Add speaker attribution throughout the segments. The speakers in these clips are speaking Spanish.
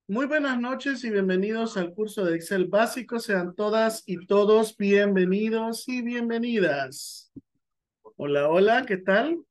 Speaker 1: Muy buenas noches y bienvenidos al curso de Excel básico. Sean todas y todos bienvenidos y bienvenidas. Hola, hola, ¿qué tal?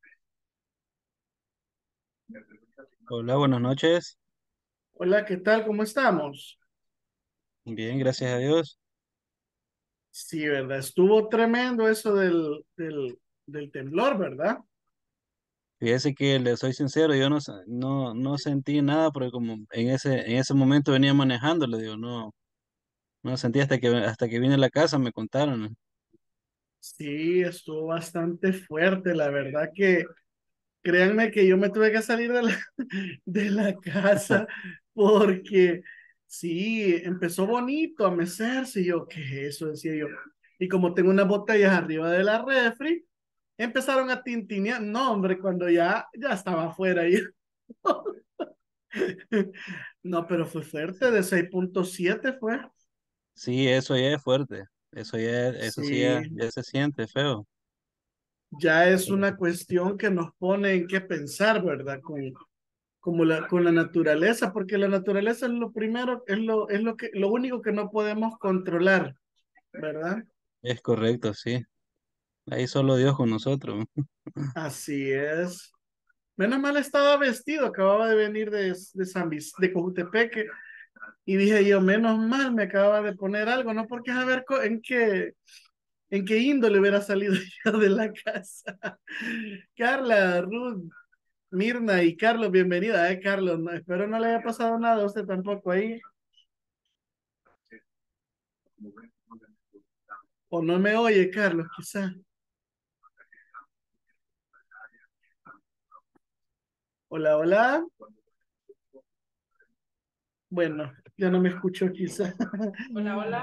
Speaker 2: Hola, buenas noches.
Speaker 1: Hola, ¿qué tal? ¿Cómo estamos?
Speaker 2: Bien, gracias a Dios.
Speaker 1: Sí, ¿verdad? Estuvo tremendo eso del temblor, ¿verdad?
Speaker 2: Fíjese que le soy sincero, yo no sentí nada porque como en ese momento venía manejando, le digo, no sentí hasta que vine a la casa, me contaron.
Speaker 1: Sí, estuvo bastante fuerte. La verdad que créanme que yo me tuve que salir de la casa porque sí, empezó bonito a mecerse y yo, ¿qué es eso? Decía yo. Y como tengo unas botellas arriba de la refri, empezaron a tintinear. No, hombre, cuando ya estaba afuera. No, pero fue fuerte, de 6.7 fue.
Speaker 2: Sí, eso ya es fuerte, eso sí
Speaker 1: Sí,
Speaker 2: ya se siente feo.
Speaker 1: ya es una cuestión que nos pone en qué pensar, ¿verdad? Con la naturaleza, porque la naturaleza es lo primero, lo único que no podemos controlar, ¿verdad?
Speaker 2: Es correcto, sí. Ahí solo Dios con nosotros.
Speaker 1: Así es. Menos mal estaba vestido, acababa de venir de Cojutepeque, y dije yo, menos mal me acababa de poner algo, no porque a ver en qué índole hubiera salido yo de la casa. Carla, Ruth, Mirna y Carlos, bienvenida, Carlos, espero no le haya pasado nada a usted tampoco ahí, o no me oye, Carlos, quizá. Hola, hola. Bueno, ya no me escucho quizá.
Speaker 3: Hola, hola.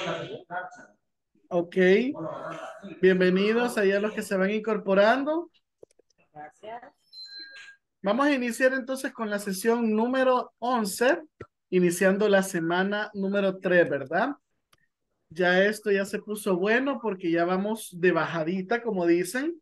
Speaker 1: Ok, bienvenidos allá los que se van incorporando.
Speaker 3: Gracias.
Speaker 1: Vamos a iniciar entonces con la sesión número 11, iniciando la semana número 3, ¿verdad? Ya esto ya se puso bueno porque ya vamos de bajadita, como dicen.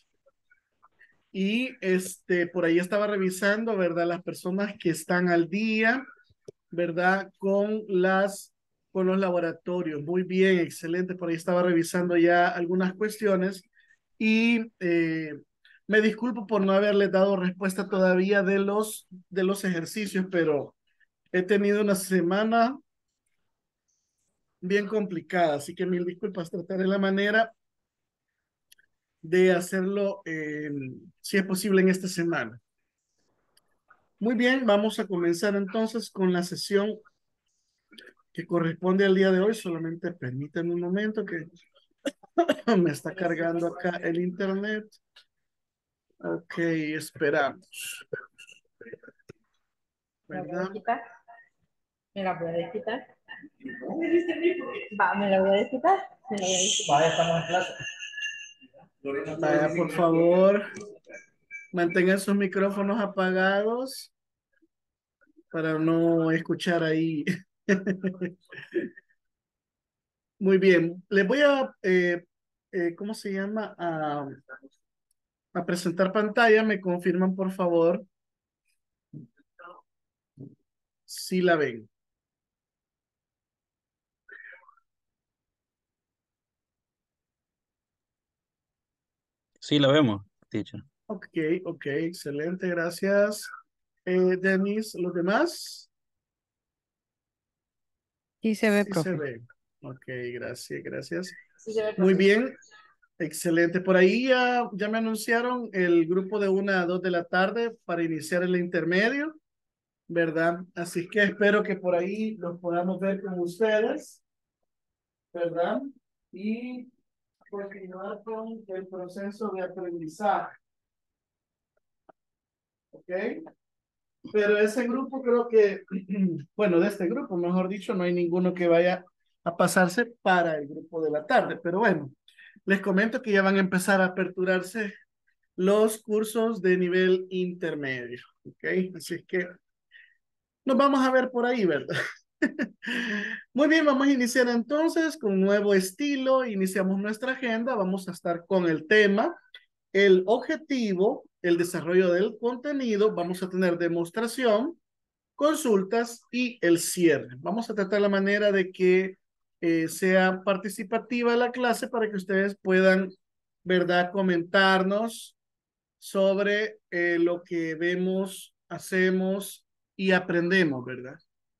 Speaker 1: Y por ahí estaba revisando, ¿verdad? Las personas que están al día, ¿verdad? Con los laboratorios. Muy bien, excelente. Por ahí estaba revisando ya algunas cuestiones y me disculpo por no haberles dado respuesta todavía de los ejercicios, pero he tenido una semana bien complicada, así que mil disculpas. Trataré la manera de hacerlo, si es posible, en esta semana. Muy bien, vamos a comenzar entonces con la sesión que corresponde al día de hoy. Solamente permítanme un momento que me está cargando acá el internet. Ok, esperamos,
Speaker 3: ¿Me la voy a
Speaker 1: ¿verdad?
Speaker 3: quitar? ¿Me la voy a quitar? Va, ¿me la voy a quitar? ¿Me la voy a quitar?
Speaker 4: Vaya, estamos en clase.
Speaker 1: Vaya, por favor, mantengan sus micrófonos apagados para no escuchar ahí. Muy bien, les voy ¿cómo se llama? A presentar pantalla. Me confirman, por favor, si la ven.
Speaker 2: Sí, la vemos, teacher.
Speaker 1: Ok, ok, excelente, gracias. Denis, ¿los demás?
Speaker 5: Sí se ve,
Speaker 1: Sí se
Speaker 5: profe.
Speaker 1: ve. Ok, gracias, gracias.
Speaker 3: Sí, se ve,
Speaker 1: Muy
Speaker 3: profe.
Speaker 1: bien, excelente. Por ahí ya me anunciaron el grupo de 1 a 2 de la tarde para iniciar el intermedio, ¿verdad? Así que espero que por ahí los podamos ver con ustedes, ¿verdad? Y continuar con el proceso de aprendizaje, ¿ok? Pero ese grupo creo que, bueno, de este grupo, mejor dicho, no hay ninguno que vaya a pasarse para el grupo de la tarde. Pero bueno, les comento que ya van a empezar a aperturarse los cursos de nivel intermedio, ¿ok? Así es que nos vamos a ver por ahí, ¿verdad? Muy bien, vamos a iniciar entonces con un nuevo estilo. Iniciamos nuestra agenda. Vamos a estar con el tema, el objetivo, el desarrollo del contenido. Vamos a tener demostración, consultas y el cierre. Vamos a tratar la manera de que sea participativa la clase para que ustedes puedan, ¿verdad?, comentarnos sobre lo que vemos, hacemos y aprendemos, ¿verdad?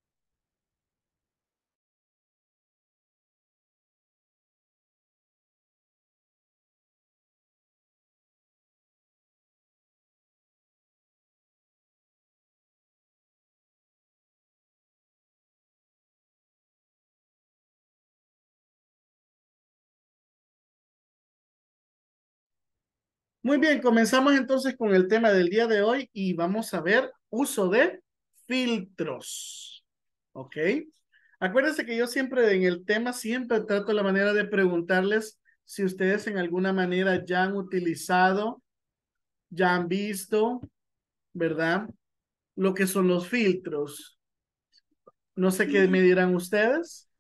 Speaker 1: Muy bien, comenzamos entonces con el tema del día de hoy y vamos a ver uso de filtros. ¿Ok? Acuérdense que yo siempre en el tema siempre trato la manera de preguntarles si ustedes en alguna manera ya han utilizado, ya han visto, ¿verdad? Lo que son los filtros. No sé qué me dirán ustedes.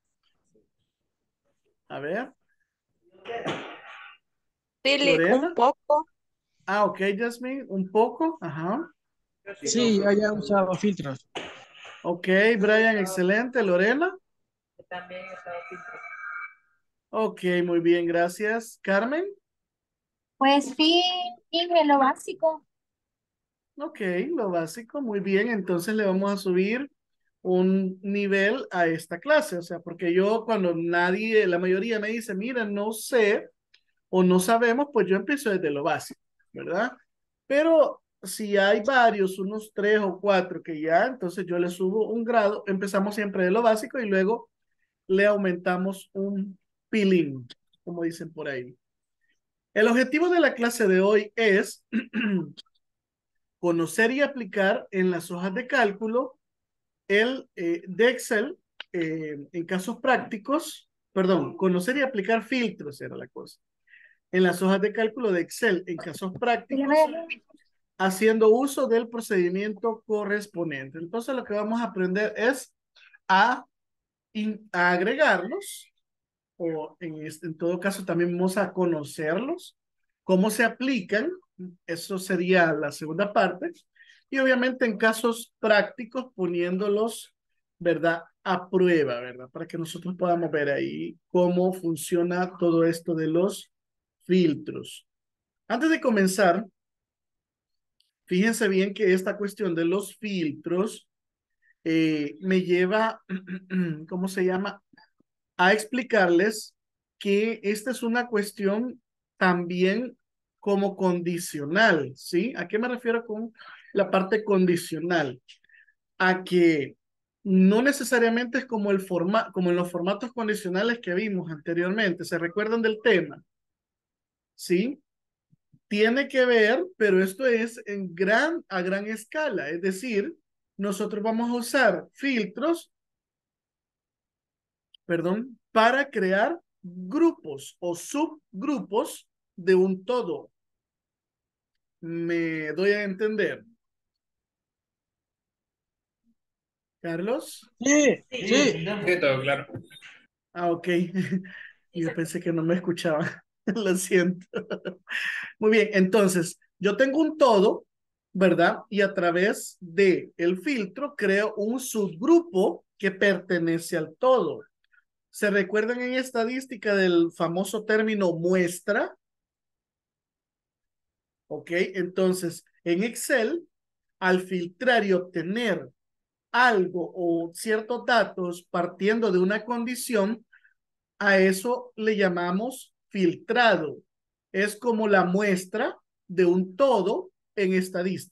Speaker 1: A ver,
Speaker 4: Dile un
Speaker 1: Lorena.
Speaker 4: poco.
Speaker 1: Ah, ok, Jasmine, un poco. Ajá.
Speaker 5: Sí, yo ya he usado filtros.
Speaker 1: Ok, Brian, excelente. Lorena.
Speaker 3: También he usado filtros.
Speaker 1: Ok, muy bien, gracias. Carmen.
Speaker 6: Pues sí, dime lo básico.
Speaker 1: Ok, lo básico, muy bien. Entonces le vamos a subir un nivel a esta clase. O sea, porque yo cuando nadie, la mayoría me dice, mira, no sé o no sabemos, pues yo empiezo desde lo básico, ¿verdad? Pero si hay varios, unos 3 o 4 que ya, entonces yo le subo un grado. Empezamos siempre de lo básico y luego le aumentamos un pilín, como dicen por ahí. El objetivo de la clase de hoy es conocer y aplicar en las hojas de cálculo el de Excel en casos prácticos, perdón, conocer y aplicar filtros era la cosa, en las hojas de cálculo de Excel en casos prácticos, haciendo uso del procedimiento correspondiente. Entonces lo que vamos a aprender es a, a agregarlos o en todo caso también vamos a conocerlos, cómo se aplican, eso sería la segunda parte, y obviamente en casos prácticos poniéndolos, ¿verdad?, a prueba, ¿verdad? Para que nosotros podamos ver ahí cómo funciona todo esto de los filtros. Antes de comenzar, fíjense bien que esta cuestión de los filtros me lleva, ¿cómo se llama?, a explicarles que esta es una cuestión también como condicional, ¿sí? ¿A qué me refiero con la parte condicional? A que no necesariamente es como como en los formatos condicionales que vimos anteriormente. ¿Se recuerdan del tema? ¿Sí? Tiene que ver, pero esto es a gran escala. Es decir, nosotros vamos a usar filtros, perdón, para crear grupos o subgrupos de un todo. ¿Me doy a entender? ¿Carlos?
Speaker 5: Sí,
Speaker 3: Sí,
Speaker 5: sí.
Speaker 3: sí, todo claro.
Speaker 1: Ah, ok. Yo pensé que no me escuchaba. Lo siento. Muy bien, entonces, yo tengo un todo, ¿verdad? Y a través de el filtro creo un subgrupo que pertenece al todo. ¿Se recuerdan en estadística del famoso término muestra? ¿Ok? Entonces, en Excel, al filtrar y obtener algo o ciertos datos partiendo de una condición, a eso le llamamos filtrado. Es como la muestra de un todo en estadística.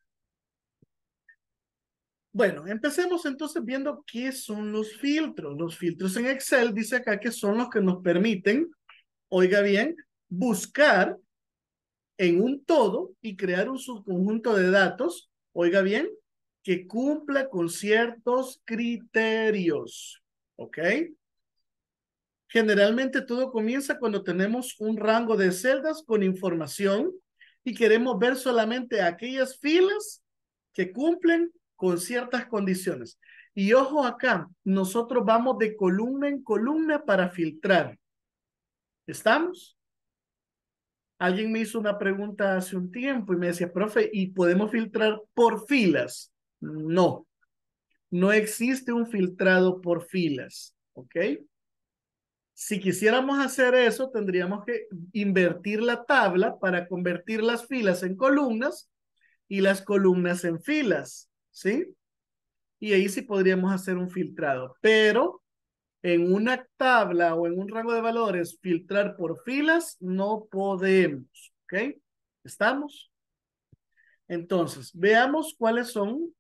Speaker 1: Bueno, empecemos entonces viendo qué son los filtros. Los filtros en Excel dice acá que son los que nos permiten, oiga bien, buscar en un todo y crear un subconjunto de datos, oiga bien, que cumpla con ciertos criterios. ¿Ok? Generalmente todo comienza cuando tenemos un rango de celdas con información y queremos ver solamente aquellas filas que cumplen con ciertas condiciones. Y ojo acá, nosotros vamos de columna en columna para filtrar. ¿Estamos? Alguien me hizo una pregunta hace un tiempo y me decía, profe, ¿y podemos filtrar por filas? No. No existe un filtrado por filas, ¿ok? Si quisiéramos hacer eso, tendríamos que invertir la tabla para convertir las filas en columnas y las columnas en filas, ¿sí? Y ahí sí podríamos hacer un filtrado, pero en una tabla o en un rango de valores, filtrar por filas, no podemos, ¿ok? ¿Estamos? Entonces, veamos cuáles son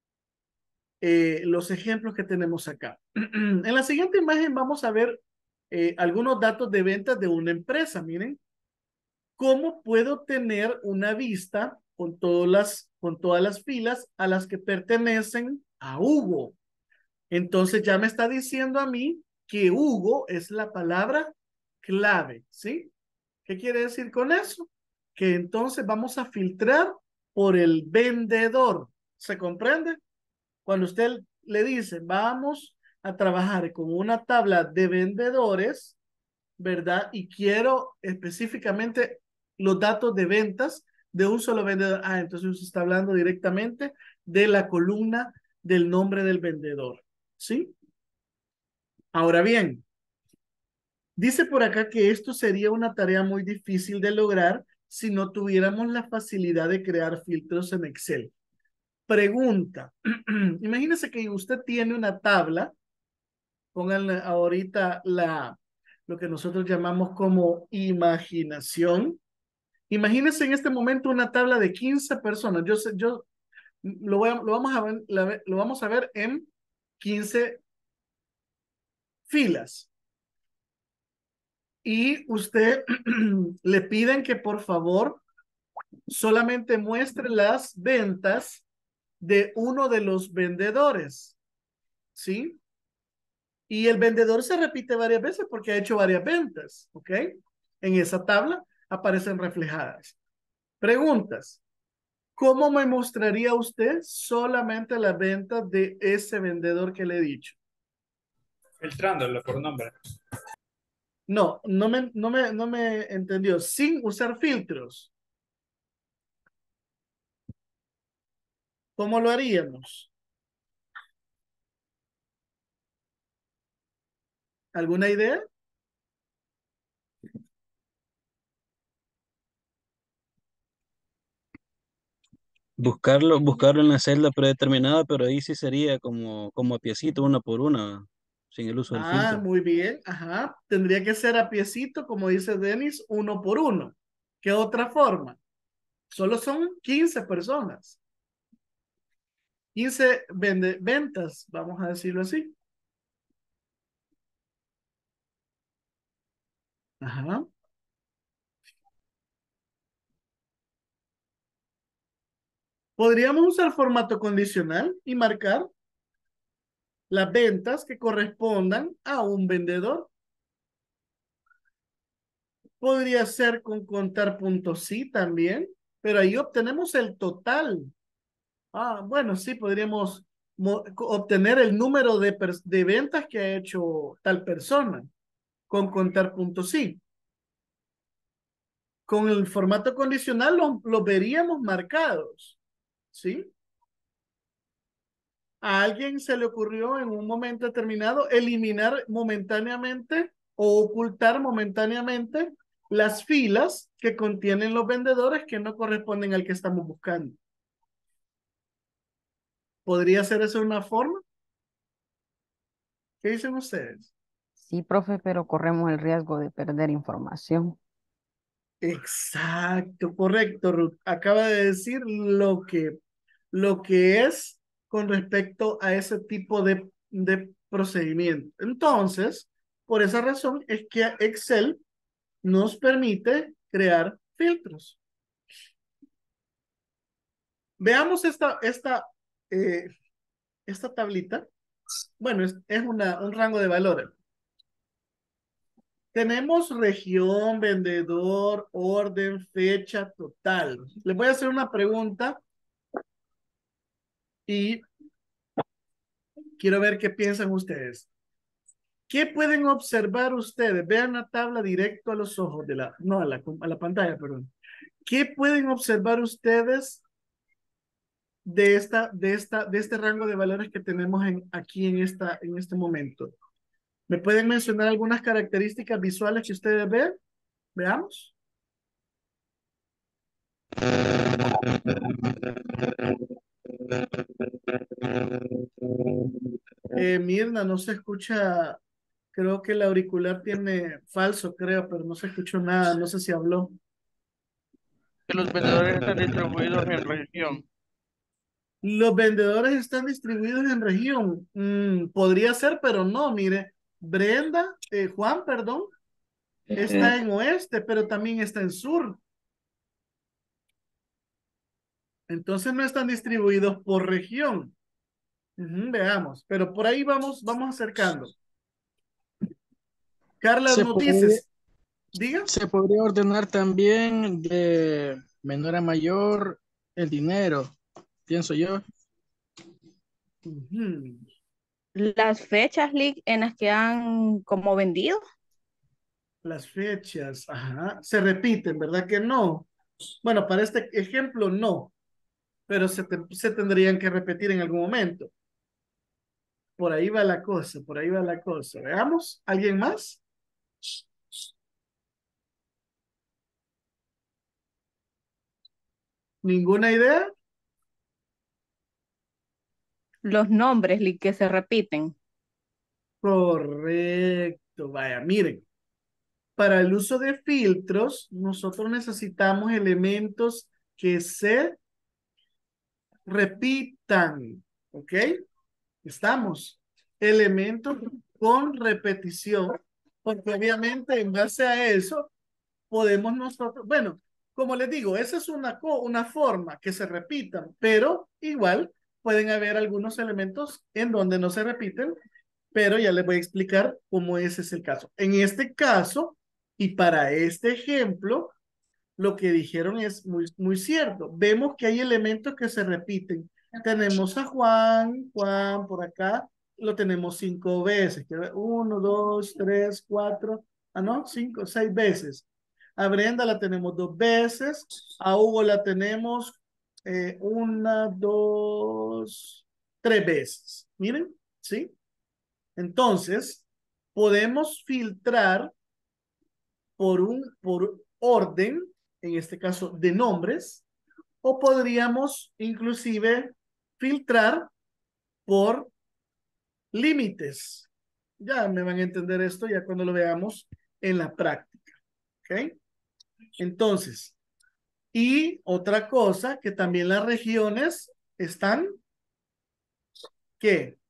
Speaker 1: los ejemplos que tenemos acá. En la siguiente imagen vamos a ver algunos datos de ventas de una empresa. Miren, ¿cómo puedo tener una vista con todas las filas a las que pertenecen a Hugo? Entonces ya me está diciendo a mí que Hugo es la palabra clave, ¿sí? ¿Qué quiere decir con eso? Que entonces vamos a filtrar por el vendedor. ¿Se comprende? Cuando usted le dice, vamos a trabajar con una tabla de vendedores, ¿verdad? Y quiero específicamente los datos de ventas de un solo vendedor. Ah, entonces usted está hablando directamente de la columna del nombre del vendedor, ¿sí? Ahora bien, dice por acá que esto sería una tarea muy difícil de lograr si no tuviéramos la facilidad de crear filtros en Excel. Pregunta, imagínese que usted tiene una tabla, pónganle ahorita lo que nosotros llamamos como imaginación. Imagínese en este momento una tabla de 15 personas. Yo lo vamos a ver en 15 filas. Y usted le piden que por favor solamente muestre las ventas de uno de los vendedores, ¿sí? Y el vendedor se repite varias veces porque ha hecho varias ventas, ¿ok? En esa tabla aparecen reflejadas. Preguntas. ¿Cómo me mostraría usted solamente las ventas de ese vendedor que le he dicho?
Speaker 3: Filtrándolo por nombre.
Speaker 1: No, no me entendió. Sin usar filtros. ¿Cómo lo haríamos? ¿Alguna idea?
Speaker 2: Buscarlo en la celda predeterminada, pero ahí sí sería como a piecito, una por una, sin el uso del
Speaker 1: Ah,
Speaker 2: filtro.
Speaker 1: muy bien. Ajá. Tendría que ser a piecito, como dice Denis, uno por uno. ¿Qué otra forma? Solo son 15 personas. 15 ventas, vamos a decirlo así. Ajá. Podríamos usar formato condicional y marcar las ventas que correspondan a un vendedor. Podría ser con contar puntos sí también, pero ahí obtenemos el total. Ah, bueno, sí, podríamos obtener el número de ventas que ha hecho tal persona con contar puntos sí. Con el formato condicional lo veríamos marcados, ¿sí? A alguien se le ocurrió en un momento determinado eliminar momentáneamente o ocultar momentáneamente las filas que contienen los vendedores que no corresponden al que estamos buscando. ¿Podría ser eso una forma? ¿Qué dicen ustedes?
Speaker 4: Sí, profe, pero corremos el riesgo de perder información.
Speaker 1: Exacto, correcto, Ruth. Acaba de decir lo que es con respecto a ese tipo de procedimiento. Entonces, por esa razón es que Excel nos permite crear filtros. Veamos eh, esta tablita. Bueno, es un rango de valores. Tenemos región, vendedor, orden, fecha, total. Les voy a hacer una pregunta y quiero ver qué piensan ustedes. ¿Qué pueden observar ustedes? Vean la tabla directo a los ojos no, a la pantalla, perdón. ¿Qué pueden observar ustedes de este rango de valores que tenemos aquí en este momento. ¿Me pueden mencionar algunas características visuales que ustedes ven? Veamos. Mirna, no se escucha, creo que el auricular tiene falso, creo, pero no se escuchó nada, no sé si habló.
Speaker 5: Que los vendedores están distribuidos en región.
Speaker 1: Los vendedores están distribuidos en región. Podría ser, pero no, mire. Brenda, Juan, perdón, está en oeste, pero también está en sur. Entonces no están distribuidos por región. Veamos, pero por ahí vamos acercando. Carla,
Speaker 5: Se
Speaker 1: nos
Speaker 5: podría,
Speaker 1: dices, diga.
Speaker 5: se podría ordenar también de menor a mayor el dinero, pienso yo.
Speaker 1: Ujú.
Speaker 7: Las fechas, Lick, en las que han como vendido.
Speaker 1: Las fechas, ajá, se repiten, ¿verdad que no? Bueno, para este ejemplo no, pero se tendrían que repetir en algún momento. Por ahí va la cosa, por ahí va la cosa. Veamos, ¿alguien más? ¿Ninguna idea?
Speaker 7: Los nombres, Lick, que se repiten.
Speaker 1: Correcto, vaya, miren. Para el uso de filtros, nosotros necesitamos elementos que se repitan, ¿ok? Estamos. Elementos con repetición, porque obviamente en base a eso podemos nosotros, bueno, como les digo, esa es una forma que se repitan, pero igual pueden haber algunos elementos en donde no se repiten, pero ya les voy a explicar cómo ese es el caso. En este caso, y para este ejemplo, lo que dijeron es muy cierto. Vemos que hay elementos que se repiten. Tenemos a Juan por acá, lo tenemos 5 veces. Uno, dos, tres, cuatro, no, 5, 6 veces. A Brenda la tenemos 2 veces. A Hugo la tenemos una, dos, 3 veces. Miren, ¿sí? Entonces, podemos filtrar por orden, en este caso de nombres, o podríamos inclusive filtrar por límites. Ya me van a entender esto ya cuando lo veamos en la práctica. ¿Ok? Entonces, y otra cosa que también las regiones están, ¿qué?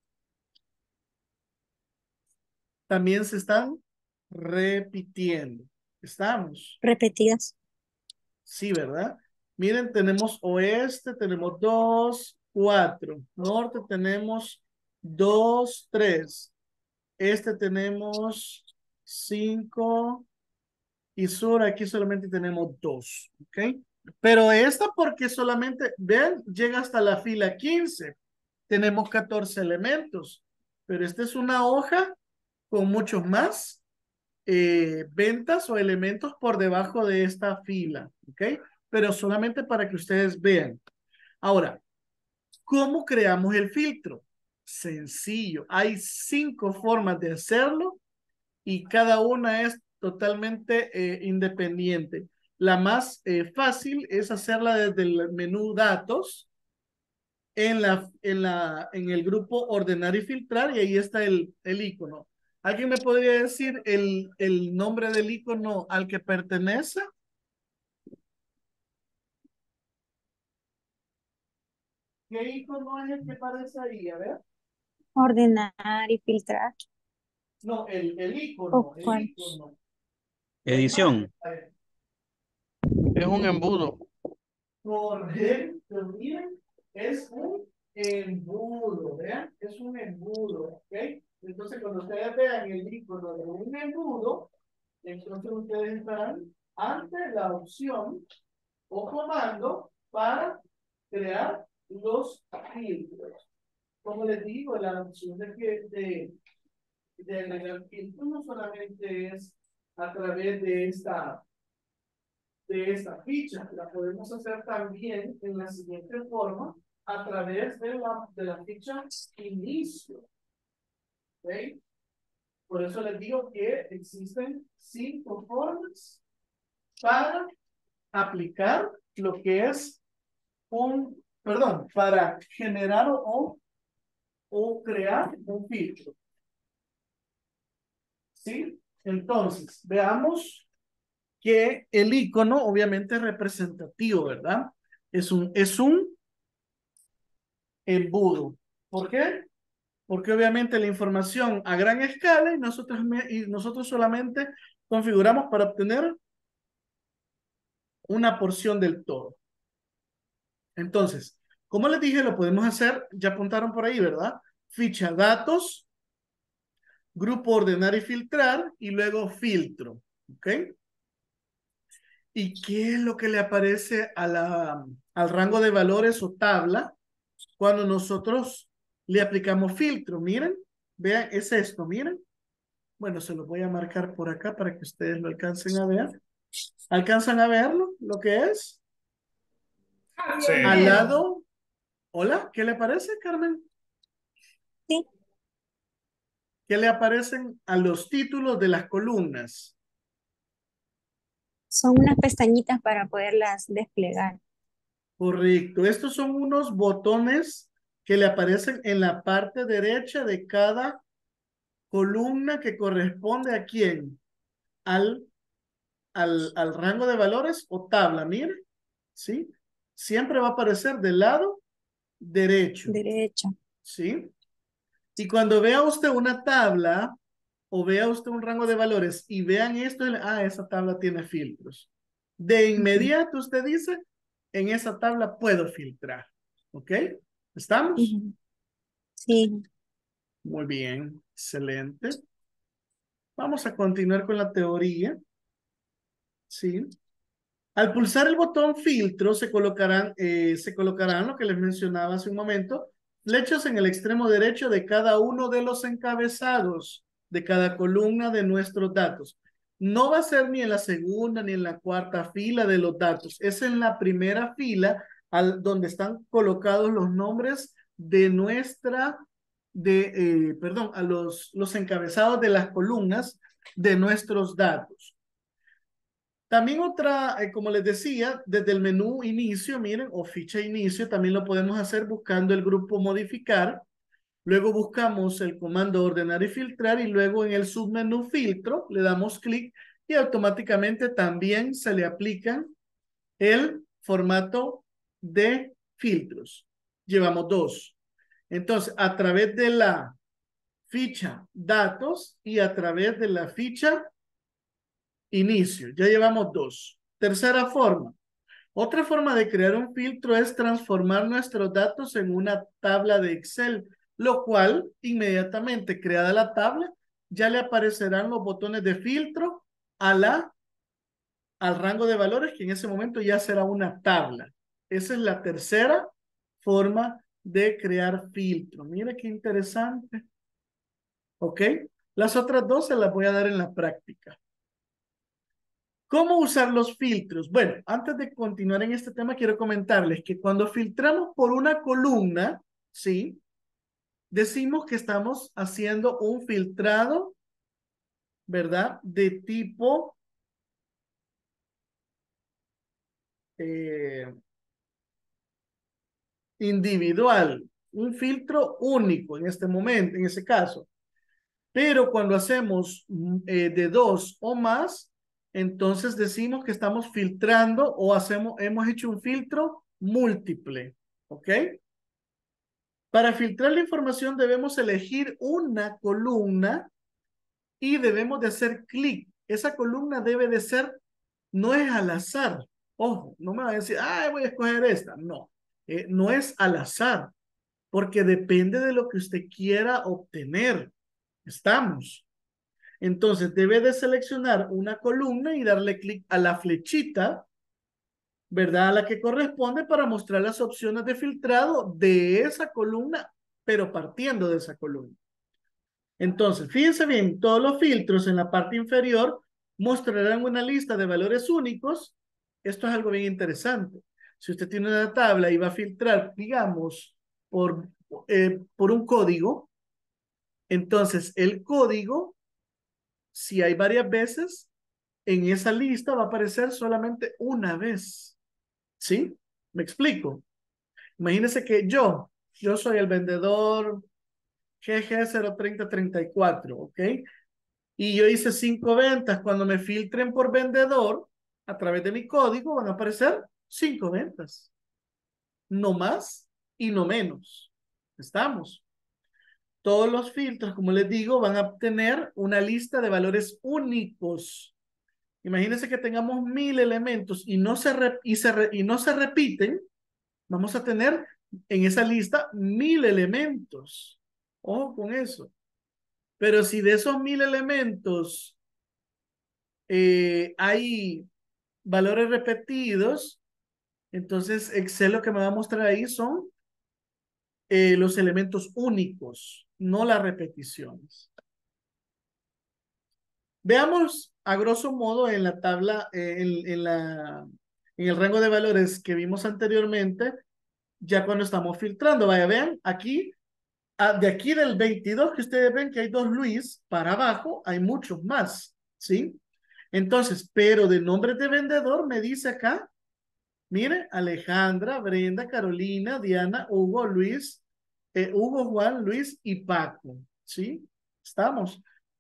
Speaker 1: También se están repitiendo. ¿Estamos?
Speaker 6: Repetidas.
Speaker 1: Sí, ¿verdad? Miren, tenemos oeste, tenemos 2, 4. Norte tenemos 2, 3. Este tenemos 5. Y sur aquí solamente tenemos 2. ¿Ok? Pero esta porque solamente, vean, llega hasta la fila 15. Tenemos 14 elementos. Pero esta es una hoja con muchos más ventas o elementos por debajo de esta fila, ¿ok? Pero solamente para que ustedes vean. Ahora, ¿cómo creamos el filtro? Sencillo, hay 5 formas de hacerlo y cada una es totalmente independiente. La más fácil es hacerla desde el menú datos en el grupo ordenar y filtrar y ahí está el icono. ¿Alguien me podría decir el nombre del icono al que pertenece? ¿Qué icono es el que aparece ahí? A ver.
Speaker 6: Ordenar y filtrar.
Speaker 1: No, el
Speaker 6: ¿O
Speaker 1: icono, el
Speaker 6: cuál?
Speaker 1: icono. El más,
Speaker 2: Edición.
Speaker 1: a ver,
Speaker 5: Es un embudo.
Speaker 1: correcto, miren, es un embudo, ¿vean? Es un embudo, ¿ok? Entonces, cuando ustedes vean el icono de un embudo, entonces ustedes estarán ante la opción o comando para crear los filtros. Como les digo, la opción de agregar filtros no solamente es a través de esta ficha, la podemos hacer también en la siguiente forma, a través de la ficha inicio. ¿Ok? Por eso les digo que existen 5 formas para aplicar lo que es para generar o crear un filtro. ¿Sí? Entonces, veamos que el icono obviamente es representativo, ¿verdad? Es un embudo. ¿Por qué? Porque obviamente la información a gran escala y nosotros solamente configuramos para obtener una porción del todo. Entonces, como les dije, lo podemos hacer, ya apuntaron por ahí, ¿verdad? Ficha datos, grupo ordenar y filtrar, y luego filtro, ¿ok? ¿Y qué es lo que le aparece al rango de valores o tabla cuando nosotros le aplicamos filtro? Miren, vean, es esto, miren. Bueno, se lo voy a marcar por acá para que ustedes lo alcancen a ver. ¿Alcanzan a verlo? ¿Lo que es?
Speaker 3: Sí.
Speaker 1: Al lado. Hola, ¿qué le parece, Carmen?
Speaker 6: Sí,
Speaker 1: ¿Qué le aparecen a los títulos de las columnas?
Speaker 6: son unas pestañitas para poderlas desplegar.
Speaker 1: Correcto. Estos son unos botones que le aparecen en la parte derecha de cada columna que corresponde ¿a quién? Al rango de valores o tabla, mire, ¿sí? Siempre va a aparecer del lado derecho,
Speaker 6: Derecha.
Speaker 1: ¿sí? Y cuando vea usted una tabla o vea usted un rango de valores y vean esto, esa tabla tiene filtros. De inmediato usted dice, en esa tabla puedo filtrar, ¿ok? ¿Estamos?
Speaker 6: Ujú. Sí.
Speaker 1: Muy bien, excelente. Vamos a continuar con la teoría, ¿sí? Al pulsar el botón filtro se colocarán lo que les mencionaba hace un momento, flechas en el extremo derecho de cada uno de los encabezados de cada columna de nuestros datos. No va a ser ni en la segunda ni en la cuarta fila de los datos, es en la primera fila donde están colocados los nombres de a los encabezados de las columnas de nuestros datos. También como les decía, desde el menú inicio, miren, o ficha inicio, también lo podemos hacer buscando el grupo modificar. Luego buscamos el comando ordenar y filtrar y luego en el submenú filtro le damos clic y automáticamente también se le aplica el formato de filtros. Llevamos 2. Entonces, a través de la ficha datos y a través de la ficha inicio. Ya llevamos 2. Tercera forma. Otra forma de crear un filtro es transformar nuestros datos en una tabla de Excel, lo cual inmediatamente creada la tabla, ya le aparecerán los botones de filtro al rango de valores, que en ese momento ya será una tabla. Esa es la tercera forma de crear filtro. Mira qué interesante. ¿Ok? Las otras 2 se las voy a dar en la práctica. ¿Cómo usar los filtros? Bueno, antes de continuar en este tema, quiero comentarles que cuando filtramos por una columna, ¿sí? Decimos que estamos haciendo un filtrado, ¿verdad? De tipo individual, un filtro único en este momento, en ese caso. Pero cuando hacemos de 2 o más, entonces decimos que estamos filtrando o hemos hecho un filtro múltiple, ¿ok? Para filtrar la información debemos elegir una columna y debemos de hacer clic. Esa columna debe de ser, no es al azar. Ojo, no me va a decir, voy a escoger esta. No, no es al azar, porque depende de lo que usted quiera obtener. Estamos. Entonces debe de seleccionar una columna y darle clic a la flechita, ¿verdad? A la que corresponde para mostrar las opciones de filtrado de esa columna, pero partiendo de esa columna. Entonces, fíjense bien, todos los filtros en la parte inferior mostrarán una lista de valores únicos. Esto es algo bien interesante. Si usted tiene una tabla y va a filtrar, digamos, por un código, entonces el código, si hay varias veces, en esa lista va a aparecer solamente una vez. ¿Sí? ¿Me explico? Imagínese que yo soy el vendedor GG03034, ¿ok? Y yo hice 5 ventas. Cuando me filtren por vendedor, a través de mi código van a aparecer 5 ventas. No más y no menos. ¿Estamos? Todos los filtros, como les digo, van a obtener una lista de valores únicos. Imagínense que tengamos 1000 elementos y no se repiten. Vamos a tener en esa lista 1000 elementos. Ojo con eso. Pero si de esos 1000 elementos hay valores repetidos, entonces Excel lo que me va a mostrar ahí son los elementos únicos, no las repeticiones. Veamos a grosso modo en la tabla, en el rango de valores que vimos anteriormente, ya cuando estamos filtrando. Vaya, vean, aquí, de aquí del 22 que ustedes ven que hay 2 Luis, para abajo hay muchos más, ¿sí? Entonces, pero de nombres de vendedor me dice acá, mire, Alejandra, Brenda, Carolina, Diana, Hugo, Luis, Hugo, Juan, Luis y Paco, ¿sí? Estamos.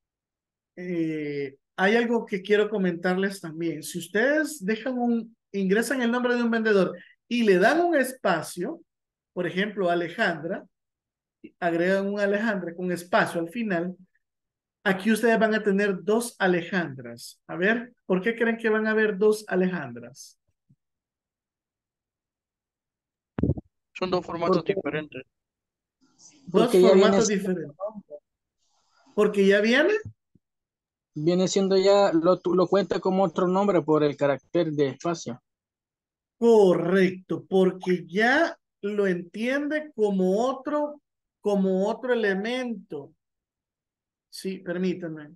Speaker 1: Hay algo que quiero comentarles también. Si ustedes ingresan el nombre de un vendedor y le dan un espacio, por ejemplo, Alejandra, agregan un Alejandra con espacio al final, aquí ustedes van a tener 2 Alejandras. A ver, ¿por qué creen que van a haber 2 Alejandras?
Speaker 5: Son dos formatos
Speaker 4: Porque,
Speaker 5: diferentes.
Speaker 1: 2
Speaker 4: porque ya
Speaker 1: formatos diferentes. Porque ya
Speaker 5: Viene siendo ya, lo cuenta como otro nombre por el carácter de espacio.
Speaker 1: correcto, porque ya lo entiende como otro elemento. Sí, permítanme.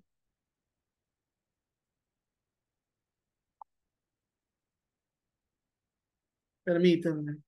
Speaker 1: Permítanme.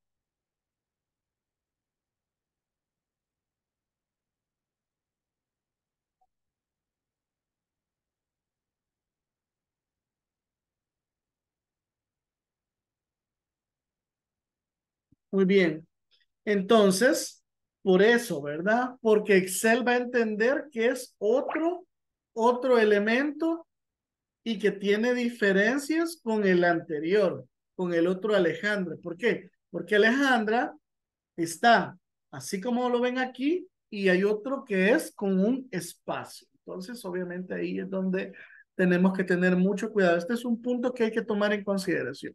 Speaker 1: Muy bien. Entonces, por eso, ¿verdad? Porque Excel va a entender que es otro elemento y que tiene diferencias con el anterior, con el otro Alejandra. ¿Por qué? Porque Alejandra está así como lo ven aquí y hay otro que es con un espacio. Entonces, obviamente ahí es donde tenemos que tener mucho cuidado. Este es un punto que hay que tomar en consideración.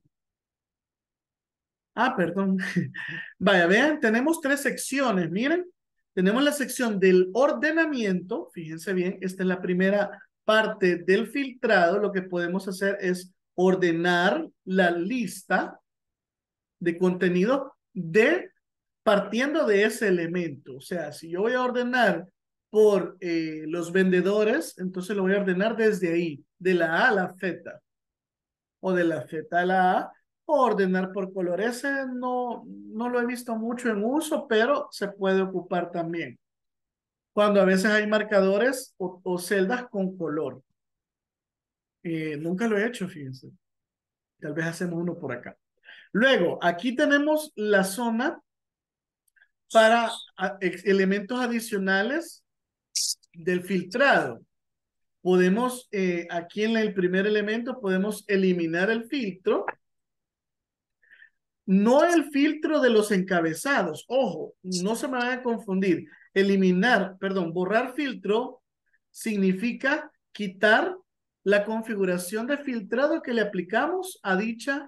Speaker 1: Ah, perdón. Vaya, vean, tenemos 3 secciones. Miren, tenemos la sección del ordenamiento. Fíjense bien, esta es la primera parte del filtrado. Lo que podemos hacer es ordenar la lista de contenido partiendo de ese elemento. O sea, si yo voy a ordenar por los vendedores, entonces lo voy a ordenar desde ahí, de la A a la Z, o de la Z a la A, o ordenar por color. Ese no lo he visto mucho en uso, pero se puede ocupar también. Cuando a veces hay marcadores o celdas con color. Nunca lo he hecho, fíjense. Tal vez hacemos uno por acá. Luego, aquí tenemos la zona para elementos adicionales del filtrado. Podemos, aquí en el primer elemento, podemos eliminar el filtro. No el filtro de los encabezados. Ojo, no se me van a confundir. Borrar filtro significa quitar la configuración de filtrado que le aplicamos a dicha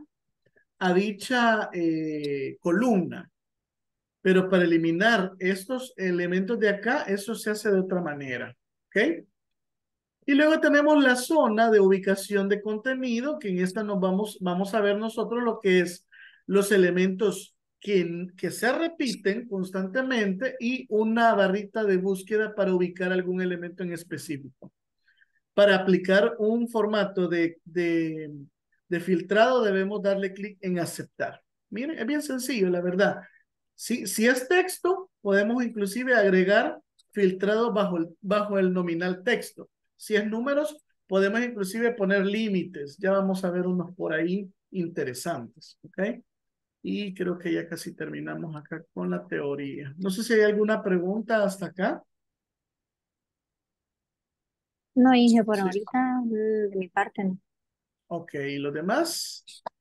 Speaker 1: columna. Pero para eliminar estos elementos de acá, eso se hace de otra manera. ¿Ok? Y luego tenemos la zona de ubicación de contenido, que en esta vamos a ver nosotros lo que es los elementos que se repiten constantemente y una barrita de búsqueda para ubicar algún elemento en específico. Para aplicar un formato de filtrado debemos darle clic en aceptar. Miren, es bien sencillo, la verdad. Si es texto, podemos inclusive agregar filtrado bajo el nominal texto. Si es números, podemos inclusive poner límites. Ya vamos a ver unos por ahí interesantes, ¿ok? Y creo que ya casi terminamos acá con la teoría. No sé si hay alguna pregunta hasta acá.
Speaker 6: No, Inge, por
Speaker 1: Sí.
Speaker 6: ahorita de mi parte no.
Speaker 1: Ok, ¿y los demás?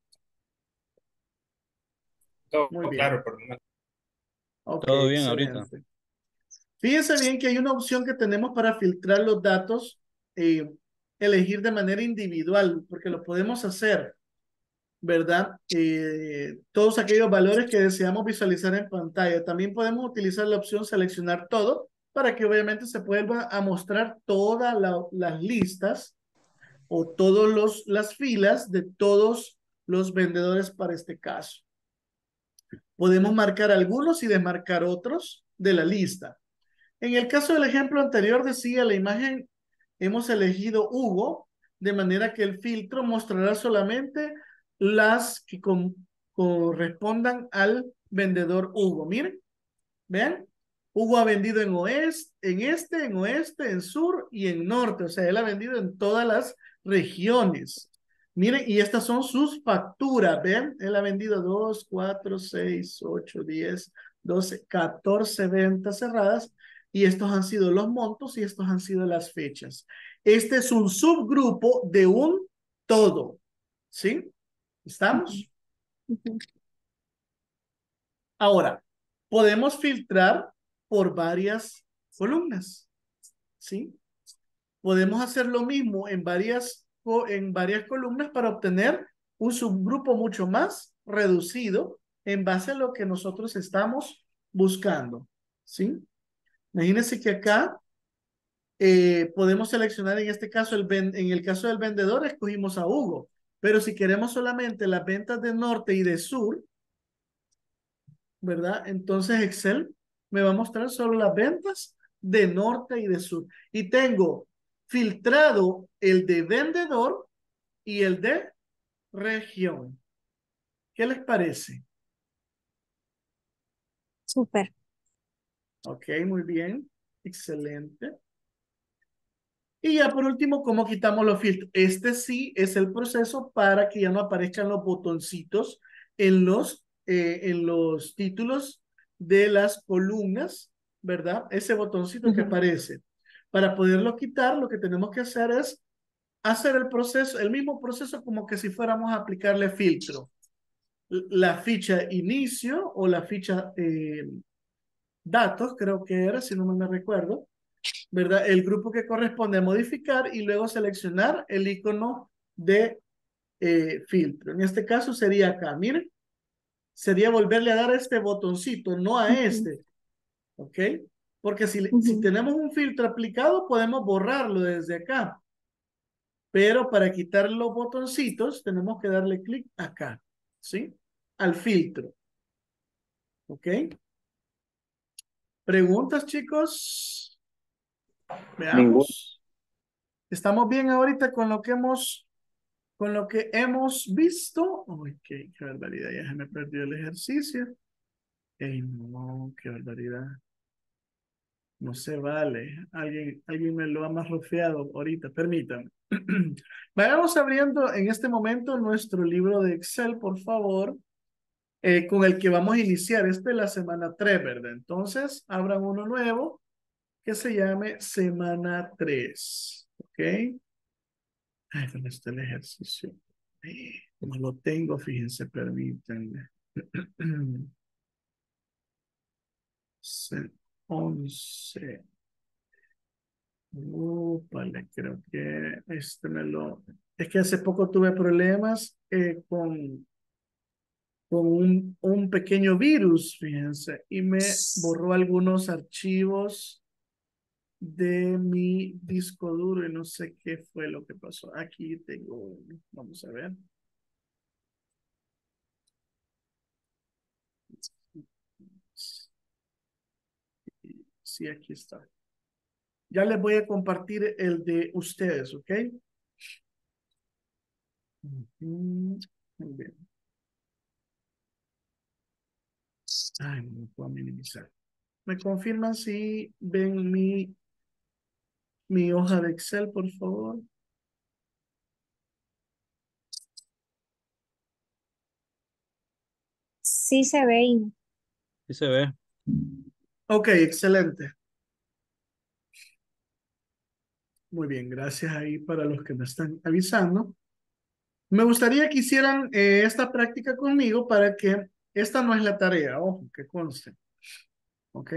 Speaker 3: Todo
Speaker 1: Muy bien.
Speaker 3: claro por el momento.
Speaker 1: Ok,
Speaker 2: Todo bien ahorita.
Speaker 1: excelente. Fíjense bien que hay una opción que tenemos para filtrar los datos, elegir de manera individual, porque lo podemos hacer, ¿verdad? Todos aquellos valores que deseamos visualizar en pantalla. También podemos utilizar la opción seleccionar todo para que obviamente se vuelva a mostrar todas las listas o todas las filas de todos los vendedores para este caso. Podemos marcar algunos y desmarcar otros de la lista. En el caso del ejemplo anterior decía la imagen, hemos elegido Hugo, de manera que el filtro mostrará solamente las que correspondan al vendedor Hugo. Miren, vean, Hugo ha vendido en oeste, en sur y en norte. O sea, él ha vendido en todas las regiones. Miren, y estas son sus facturas. Vean, él ha vendido 2, 4, 6, 8, 10, 12, 14 ventas cerradas. Y estos han sido los montos y estos han sido las fechas. Este es un subgrupo de un todo. ¿Sí? ¿Estamos?
Speaker 6: Ujú.
Speaker 1: Ahora, podemos filtrar por varias columnas, ¿sí? Podemos hacer lo mismo en varias columnas para obtener un subgrupo mucho más reducido en base a lo que nosotros estamos buscando, ¿sí? Imagínense que acá podemos seleccionar en este caso, en el caso del vendedor, escogimos a Hugo, pero si queremos solamente las ventas de norte y de sur, ¿verdad? Entonces Excel me va a mostrar solo las ventas de norte y de sur. Y tengo filtrado el de vendedor y el de región. ¿Qué les parece?
Speaker 6: Súper.
Speaker 1: Ok, muy bien. Excelente. Y ya por último, ¿cómo quitamos los filtros? Este sí es el proceso para que ya no aparezcan los botoncitos en los títulos de las columnas, ¿verdad? Ese botoncito que
Speaker 6: Ujú.
Speaker 1: aparece. Para poderlo quitar, lo que tenemos que hacer es hacer el proceso, el mismo proceso como que si fuéramos a aplicarle filtro. La ficha inicio o la ficha datos, creo que era, si no me recuerdo, ¿verdad? El grupo que corresponde a modificar y luego seleccionar el icono de filtro. En este caso sería acá, miren, sería volverle a dar a este botoncito, no a
Speaker 6: Ujú.
Speaker 1: este, ¿ok? Porque si
Speaker 6: Ujú.
Speaker 1: tenemos un filtro aplicado, podemos borrarlo desde acá, pero para quitar los botoncitos tenemos que darle clic acá, ¿sí? Al filtro, ¿ok? ¿Preguntas, chicos?
Speaker 8: Ningún.
Speaker 1: Veamos. ¿Estamos bien ahorita con lo que hemos visto? Uy, qué barbaridad, ya se me perdió el ejercicio. Ey, no, qué barbaridad. No se vale. Alguien me lo ha más rofeado ahorita, permítanme. Vayamos abriendo en este momento nuestro libro de Excel, por favor, con el que vamos a iniciar. Este es la semana 3, ¿verdad? Entonces, abran uno nuevo que se llame semana 3. ¿Ok? Ay, ¿dónde está el ejercicio? No lo tengo, fíjense, permítanme. 11. Vale, creo que este me lo... Es que hace poco tuve problemas con un pequeño virus, fíjense, y me borró algunos archivos de mi disco duro y no sé qué fue lo que pasó. Aquí tengo uno. Vamos a ver. Sí, aquí está. Ya les voy a compartir el de ustedes, ¿ok? Muy bien. Ay, no lo puedo minimizar. ¿Me confirman si ven mi hoja de Excel, por favor?
Speaker 6: Sí se ve, Inge.
Speaker 2: Sí se ve.
Speaker 1: Ok, excelente. Muy bien, gracias ahí para los que me están avisando. Me gustaría que hicieran esta práctica conmigo para que esta no es la tarea, ojo, que conste. ¿Ok?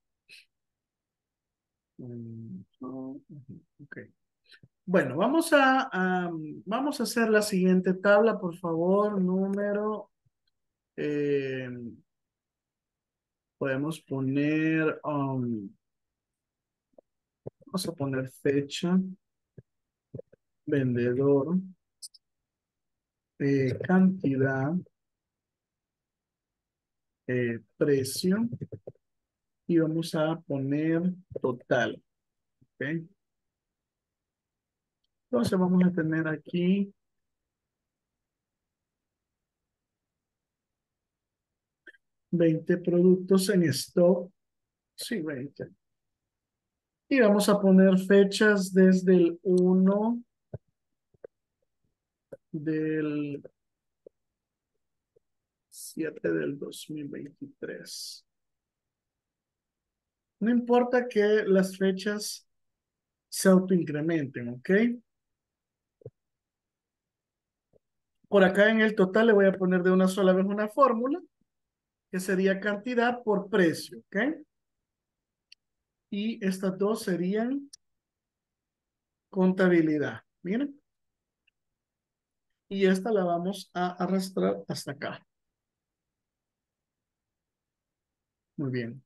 Speaker 1: Ok. Bueno, vamos a hacer la siguiente tabla, por favor. Eh, podemos poner, vamos a poner fecha, vendedor, cantidad, precio y vamos a poner total. ¿Ok? Entonces vamos a tener aquí 20 productos en stock. Sí, 20. Y vamos a poner fechas desde el 1/7/2023. No importa que las fechas se autoincrementen, ¿ok? Por acá en el total le voy a poner de una sola vez una fórmula, que sería cantidad por precio, ¿ok? Y estas dos serían contabilidad. Miren. Y esta la vamos a arrastrar hasta acá. Muy bien.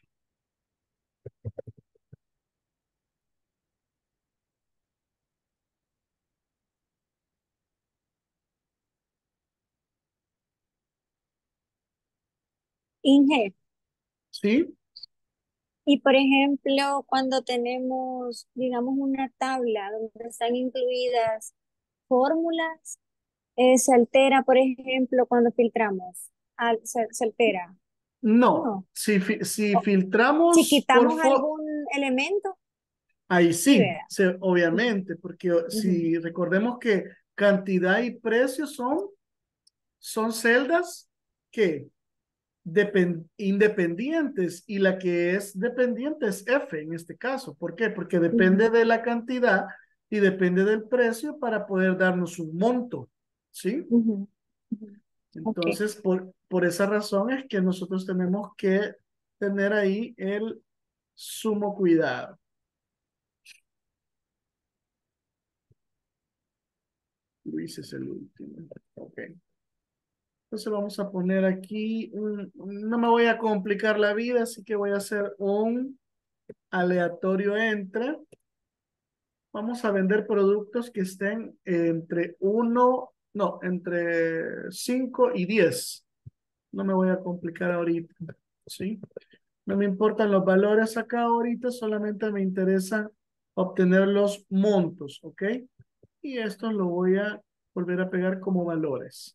Speaker 6: Inge,
Speaker 1: ¿Sí?
Speaker 6: y por ejemplo, cuando tenemos, digamos, una tabla donde están incluidas fórmulas, se altera, por ejemplo, cuando filtramos. Se altera,
Speaker 1: No.
Speaker 6: ¿no?
Speaker 1: Si
Speaker 6: O- si
Speaker 1: filtramos por...
Speaker 6: quitamos algún elemento,
Speaker 1: Ahí
Speaker 6: sí,
Speaker 1: sí,
Speaker 6: ¿verdad? Ujú,
Speaker 1: obviamente, porque
Speaker 6: ujú,
Speaker 1: si recordemos que cantidad y precio son celdas que independientes y la que es dependiente es F en este caso. ¿Por qué? Porque depende
Speaker 6: ujú,
Speaker 1: de la cantidad y depende del precio para poder darnos un monto, ¿sí?
Speaker 6: ujú, ujú. Ok.
Speaker 1: Entonces, por esa razón es que nosotros tenemos que tener ahí el sumo cuidado. Luis es el último. Ok. Entonces vamos a poner aquí, no me voy a complicar la vida, así que voy a hacer un aleatorio entre. Vamos a vender productos que estén entre entre 5 y 10. No me voy a complicar ahorita, ¿sí? No me importan los valores acá ahorita, solamente me interesa obtener los montos, ¿ok? Y esto lo voy a volver a pegar como valores.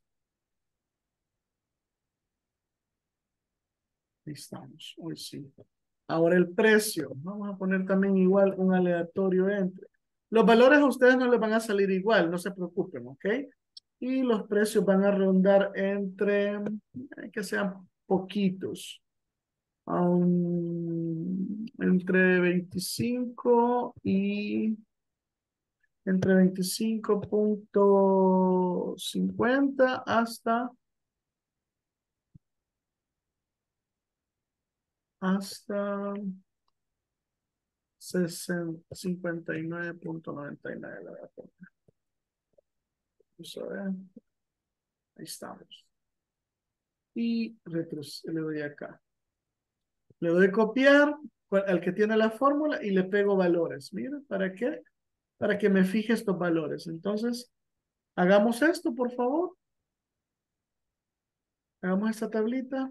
Speaker 1: Ahí estamos, hoy sí. Ahora el precio. Vamos a poner también igual un aleatorio entre. Los valores a ustedes no les van a salir igual, no se preocupen, ¿ok? Y los precios van a rondar que sean poquitos. Entre 25 y entre 25,50 hasta 59,99 la voy a poner. Vamos a ver. Ahí estamos. Y le doy acá. Le doy copiar al que tiene la fórmula y le pego valores. Mira, ¿para qué? Para que me fije estos valores. Entonces, hagamos esto, por favor. Hagamos esta tablita.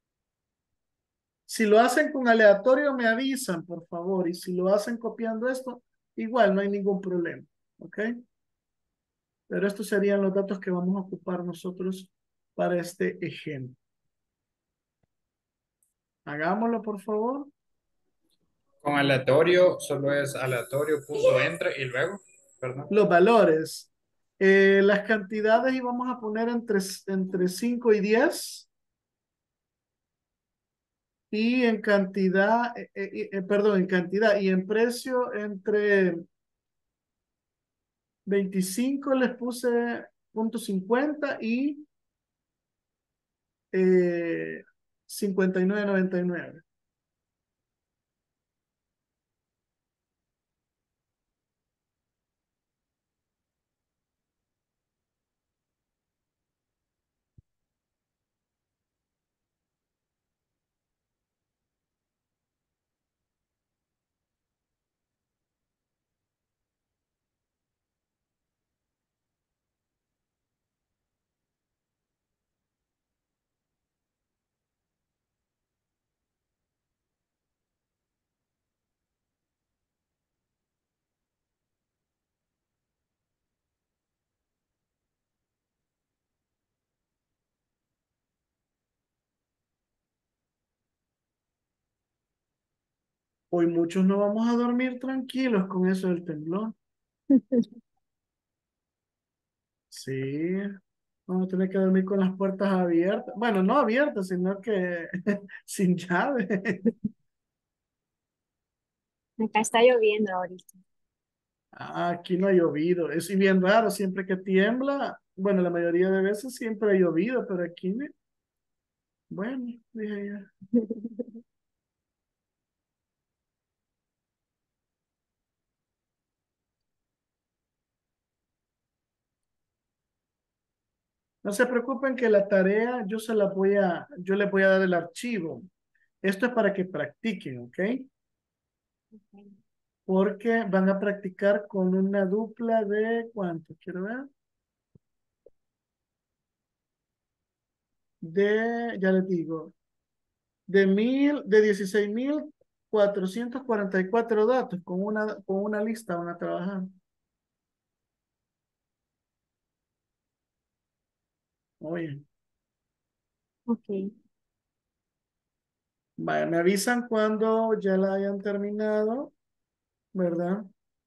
Speaker 1: Si lo hacen con aleatorio, me avisan, por favor. Y si lo hacen copiando esto, igual no hay ningún problema. ¿Ok? Pero estos serían los datos que vamos a ocupar nosotros para este ejemplo. Hagámoslo, por favor.
Speaker 3: Con aleatorio solo es aleatorio, punto entre y luego, perdón.
Speaker 1: Los valores. Las cantidades íbamos a poner entre 5 y 10. Y en cantidad, perdón, en cantidad y en precio entre 25 les puse .50 y 59.99. Hoy muchos no vamos a dormir tranquilos con eso del temblor. Sí, vamos a tener que dormir con las puertas abiertas. Bueno, no abiertas, sino que sin llave.
Speaker 6: Acá está lloviendo ahorita.
Speaker 1: Aquí no ha llovido. Es bien raro, siempre que tiembla, bueno, la mayoría de veces siempre ha llovido, pero aquí, bueno, dije yo. No se preocupen que la tarea yo les voy a dar el archivo. Esto es para que practiquen, ¿ok? Porque van a practicar con una dupla de, ¿cuánto? Quiero ver. Ya les digo, de 16.444 datos, con una lista van a trabajar. Oye,
Speaker 6: Ok.
Speaker 1: vaya, me avisan cuando ya la hayan terminado, ¿verdad?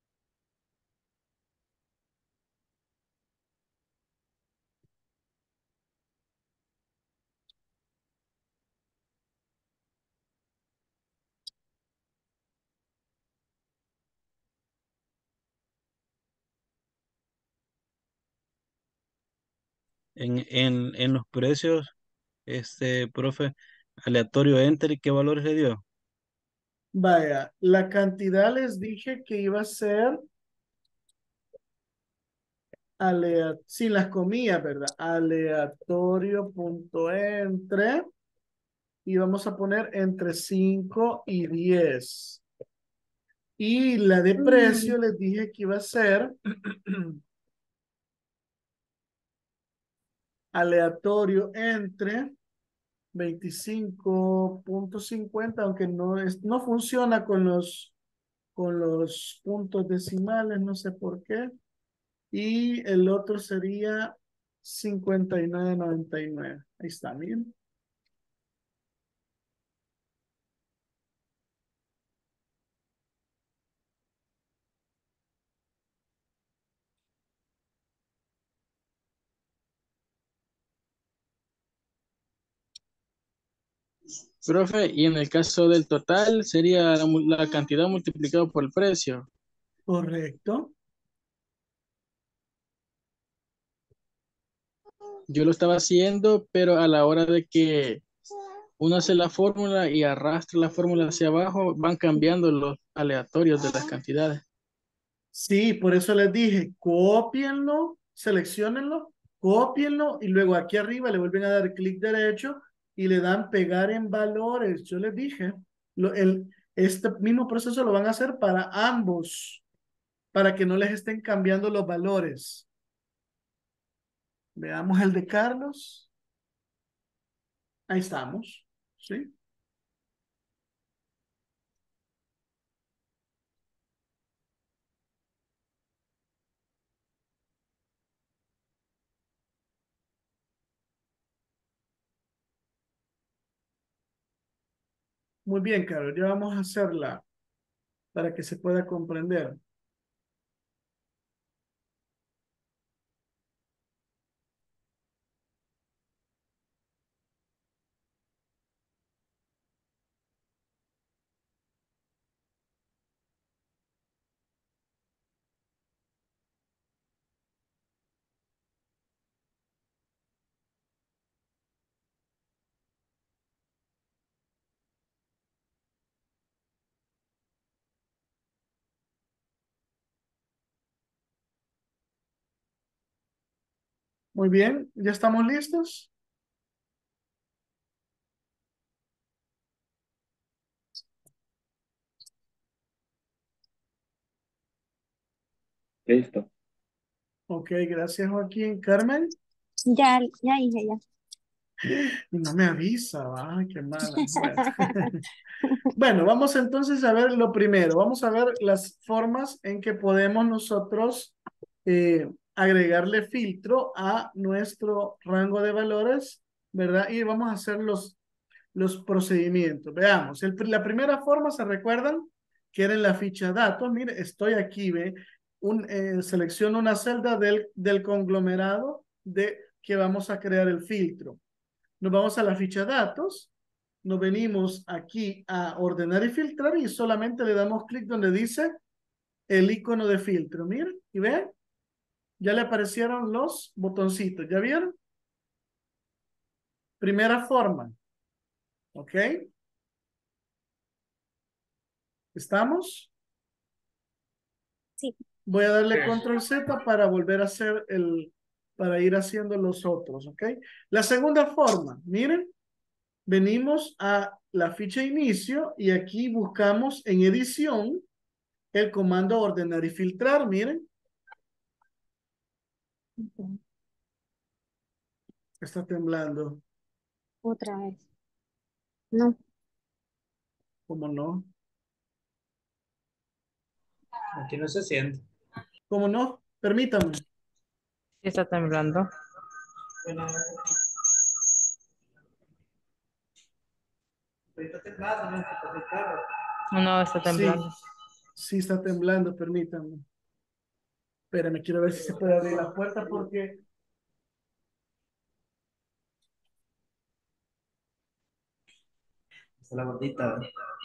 Speaker 2: En los precios, profe, aleatorio enter, ¿qué valores le dio?
Speaker 1: Vaya, la cantidad les dije que iba a ser sin las comillas, ¿verdad? Aleatorio.entre y vamos a poner entre 5 y 10. Y la de precio les dije que iba a ser aleatorio entre 25.50, aunque no funciona con los puntos decimales, no sé por qué. Y el otro sería 59.99. Ahí está, miren.
Speaker 5: Profe, y en el caso del total sería la cantidad multiplicado por el precio.
Speaker 1: Correcto.
Speaker 5: Yo lo estaba haciendo, pero a la hora de que uno hace la fórmula y arrastra la fórmula hacia abajo, van cambiando los aleatorios de las cantidades.
Speaker 1: Sí, por eso les dije, cópienlo, seleccionenlo, cópienlo y luego aquí arriba le vuelven a dar clic derecho y le dan pegar en valores. Yo les dije, este mismo proceso lo van a hacer para ambos, para que no les estén cambiando los valores. Veamos el de Carlos. Ahí estamos, ¿sí? Muy bien, Carol, ya vamos a hacerla para que se pueda comprender. Muy bien, ¿ya estamos listos?
Speaker 8: Listo.
Speaker 1: Ok, gracias, Joaquín. Carmen,
Speaker 6: Ya dije ya.
Speaker 1: y no me avisa, ay, qué mala. Bueno. Bueno, vamos entonces a ver lo primero. Vamos a ver las formas en que podemos nosotros agregarle filtro a nuestro rango de valores, ¿verdad? Y vamos a hacer los procedimientos. Veamos, la primera forma, ¿se recuerdan? Que era en la ficha datos. Mire, estoy aquí, ve, selecciono una celda del conglomerado que vamos a crear el filtro. Nos vamos a la ficha datos, nos venimos aquí a ordenar y filtrar y solamente le damos clic donde dice el icono de filtro. Miren, y vean, ya le aparecieron los botoncitos. ¿Ya vieron? Primera forma. ¿Ok? ¿Estamos?
Speaker 6: Sí.
Speaker 1: Voy a darle
Speaker 3: Sí.
Speaker 1: control Z para volver a hacer para ir haciendo los otros. ¿Ok? La segunda forma, miren, venimos a la ficha inicio y aquí buscamos en edición el comando ordenar y filtrar, miren.
Speaker 6: Ok.
Speaker 1: Está temblando.
Speaker 6: Otra vez. No.
Speaker 1: ¿Cómo no?
Speaker 3: Aquí no se siente.
Speaker 1: ¿Cómo no? Permítame.
Speaker 9: Sí está temblando. No, está
Speaker 1: Sí,
Speaker 9: temblando.
Speaker 1: sí está temblando, permítame. Espérame, quiero ver si se puede abrir la puerta porque
Speaker 10: Esa es la gordita.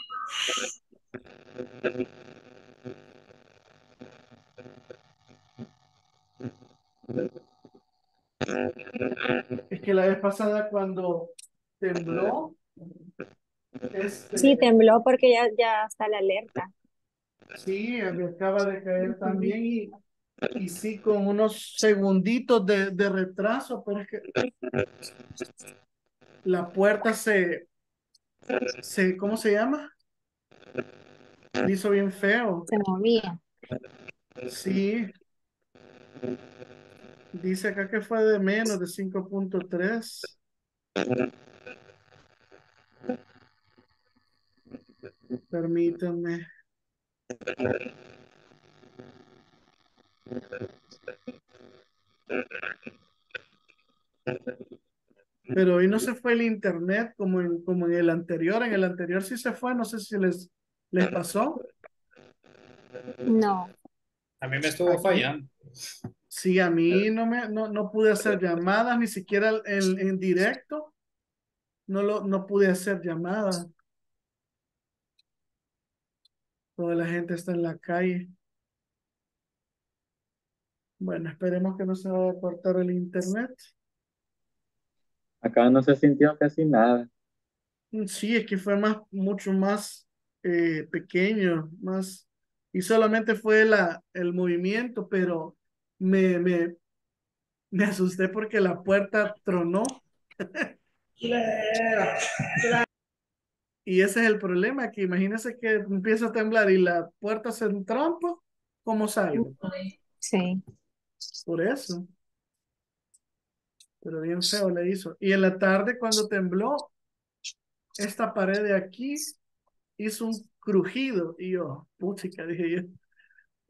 Speaker 1: es que la vez pasada cuando tembló,
Speaker 6: Sí,
Speaker 1: este,
Speaker 6: tembló porque ya está la alerta.
Speaker 1: sí, me acaba de caer también y sí con unos segunditos de retraso, pero es que la puerta ¿cómo se llama? Le hizo bien feo.
Speaker 6: Se movía.
Speaker 1: Sí, dice acá que fue de menos de 5.3. Permítanme. Pero hoy no se fue el internet como en el anterior. En el anterior sí se fue. No sé si les pasó.
Speaker 6: No.
Speaker 3: A mí me estuvo
Speaker 1: Aquí.
Speaker 3: fallando.
Speaker 1: Sí, a mí no pude hacer llamadas, ni siquiera en directo. No pude hacer llamadas. Toda la gente está en la calle. Bueno, esperemos que no se vaya a cortar el internet.
Speaker 8: Acá no se sintió casi nada.
Speaker 1: Sí, es que fue mucho más pequeño, y solamente fue el movimiento, pero me, me, me asusté porque la puerta tronó. Y ese es el problema, que imagínese que empieza a temblar y la puerta se entrampa, ¿cómo salgo?
Speaker 6: Sí.
Speaker 1: Por eso, pero bien feo le hizo. Y en la tarde cuando tembló, esta pared de aquí hizo un crujido y yo, puchica, dije yo.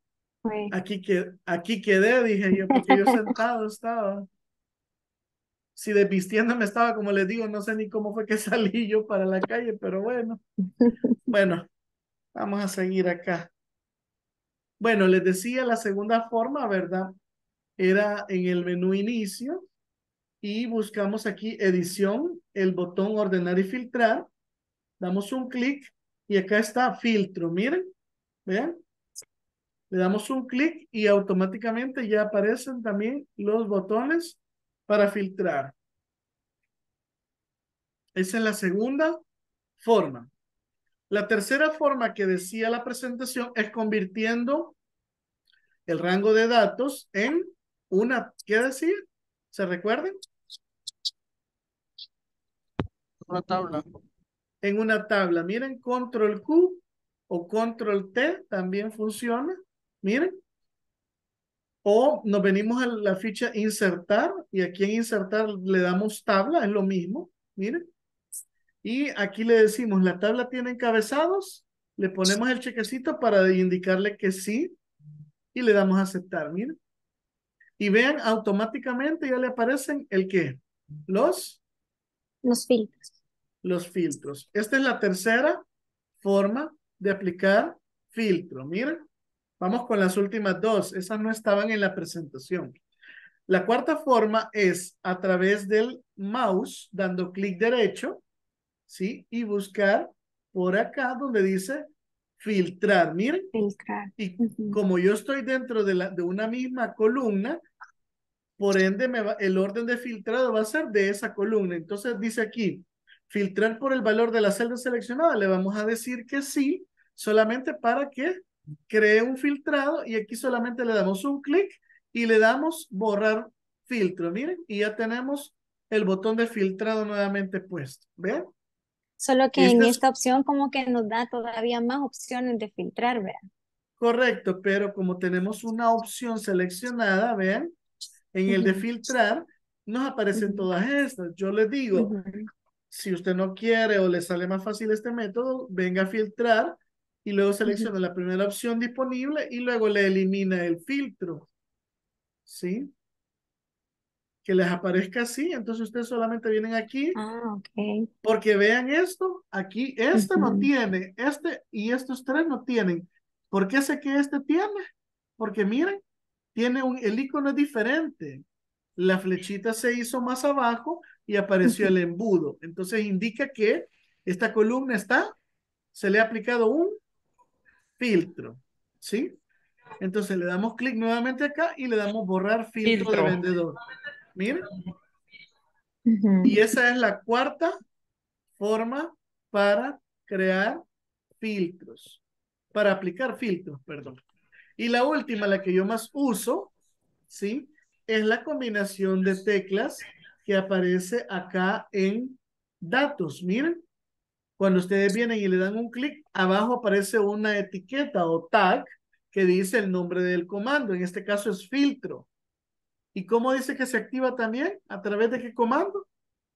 Speaker 6: Fue.
Speaker 1: Aquí quedé, dije yo, porque yo sentado estaba. Si desvistiéndome estaba, como les digo, no sé ni cómo fue que salí yo para la calle, pero bueno. Bueno, vamos a seguir acá. Bueno, les decía la segunda forma, ¿verdad? Era en el menú inicio y buscamos aquí edición, el botón ordenar y filtrar. Damos un clic y acá está filtro, miren, vean. Le damos un clic y automáticamente ya aparecen también los botones para filtrar. Esa es la segunda forma. La tercera forma que decía la presentación es convirtiendo el rango de datos en una, ¿qué decía? ¿Se recuerdan?
Speaker 5: Una tabla.
Speaker 1: En una tabla. Miren, control Q o control T también funciona. Miren. O nos venimos a la ficha insertar y aquí en insertar le damos tabla, es lo mismo. Miren. Y aquí le decimos, la tabla tiene encabezados, le ponemos el chequecito para indicarle que sí y le damos a aceptar, miren. Y vean, automáticamente ya le aparecen el qué,
Speaker 6: Los filtros.
Speaker 1: los filtros. Esta es la tercera forma de aplicar filtro. Miren, vamos con las últimas dos. Esas no estaban en la presentación. La cuarta forma es a través del mouse, dando clic derecho, ¿sí? Y buscar por acá donde dice filtrar. Miren,
Speaker 6: Filtrar.
Speaker 1: y como yo estoy dentro de una misma columna, por ende el orden de filtrado va a ser de esa columna. Entonces dice aquí, filtrar por el valor de la celda seleccionada. Le vamos a decir que sí, solamente para que cree un filtrado y aquí solamente le damos un clic y le damos borrar filtro. Miren, y ya tenemos el botón de filtrado nuevamente puesto. ¿Vean?
Speaker 6: Solo que en
Speaker 1: Este es
Speaker 6: esta opción como que nos da todavía más opciones de filtrar, ¿verdad?
Speaker 1: correcto, pero como tenemos una opción seleccionada, vean, en el de filtrar nos aparecen todas estas. Yo les digo, si usted no quiere o le sale más fácil este método, venga a filtrar y luego selecciona la primera opción disponible y luego le elimina el filtro. ¿Sí? Que les aparezca así, entonces ustedes solamente vienen aquí.
Speaker 6: Ah, ok.
Speaker 1: Porque vean esto, aquí este no tiene, este y estos tres no tienen. ¿Por qué sé que este tiene? Porque miren, tiene el icono es diferente. La flechita se hizo más abajo y apareció el embudo. Entonces indica que esta columna se le ha aplicado un filtro. ¿Sí? Entonces le damos clic nuevamente acá y le damos borrar filtro de vendedor. Miren. Y esa es la cuarta forma para crear filtros, para aplicar filtros, perdón. Y la última, la que yo más uso, ¿sí? Es la combinación de teclas que aparece acá en datos. Miren, cuando ustedes vienen y le dan un clic, abajo aparece una etiqueta o tag que dice el nombre del comando. En este caso es filtro. ¿Y cómo dice que se activa también? ¿A través de qué comando?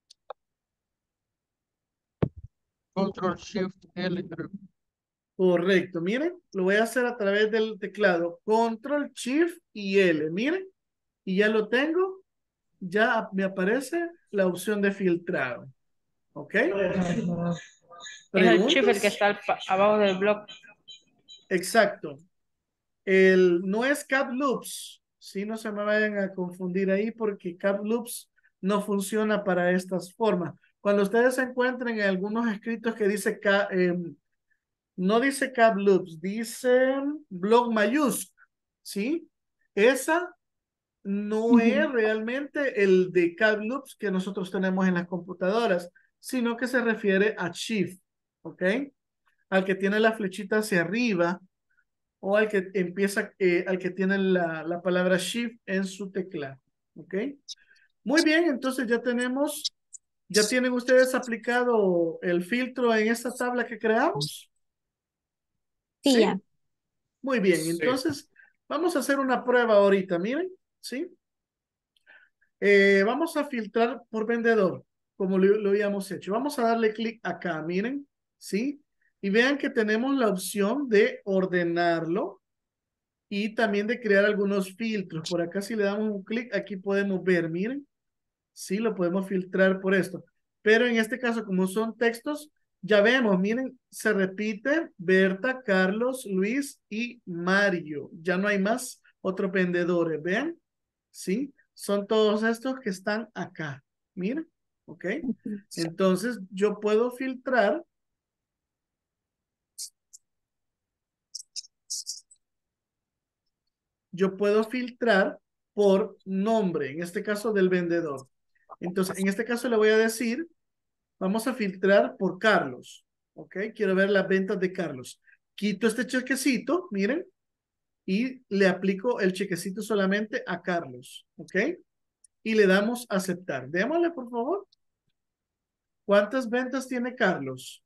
Speaker 5: Control Shift L.
Speaker 1: Correcto, miren, lo voy a hacer a través del teclado. Control, Shift y L, miren, y ya lo tengo. Ya me aparece la opción de filtrado. ¿Ok?
Speaker 9: Es el chip el que
Speaker 1: ¿Preguntas?
Speaker 9: está abajo del blog.
Speaker 1: Exacto. No es Cap Loops. Si no se me vayan a confundir ahí porque Cap Loops no funciona para estas formas. Cuando ustedes se encuentren en algunos escritos que dice no dice Cap Loops, dice blog mayúsculo, ¿sí? Esa no es realmente el de Cap Loops que nosotros tenemos en las computadoras, sino que se refiere a Shift, ¿ok? Al que tiene la flechita hacia arriba o al que empieza, al que tiene la palabra Shift en su teclado, ¿ok? Muy bien, entonces ya tienen ustedes aplicado el filtro en esta tabla que creamos.
Speaker 6: Sí,
Speaker 1: ¿Sí?
Speaker 6: ya.
Speaker 1: Muy bien,
Speaker 3: Sí.
Speaker 1: entonces vamos a hacer una prueba ahorita, miren, ¿sí? Vamos a filtrar por vendedor, como lo habíamos hecho. Vamos a darle clic acá, miren, ¿sí? Y vean que tenemos la opción de ordenarlo y también de crear algunos filtros. Por acá si le damos un clic, aquí podemos ver, miren, Sí, lo podemos filtrar por esto. Pero en este caso, como son textos, ya vemos, miren, se repite Berta, Carlos, Luis y Mario. Ya no hay más otros vendedores, ¿vean? ¿Sí? Son todos estos que están acá. Miren, ¿ok? Entonces, yo puedo filtrar. Yo puedo filtrar por nombre, en este caso del vendedor. Entonces, en este caso le voy a decir, vamos a filtrar por Carlos. ¿Ok? Quiero ver las ventas de Carlos. Quito este chequecito, miren, y le aplico el chequecito solamente a Carlos. ¿Ok? Y le damos aceptar. Démosle, por favor. ¿Cuántas ventas tiene Carlos?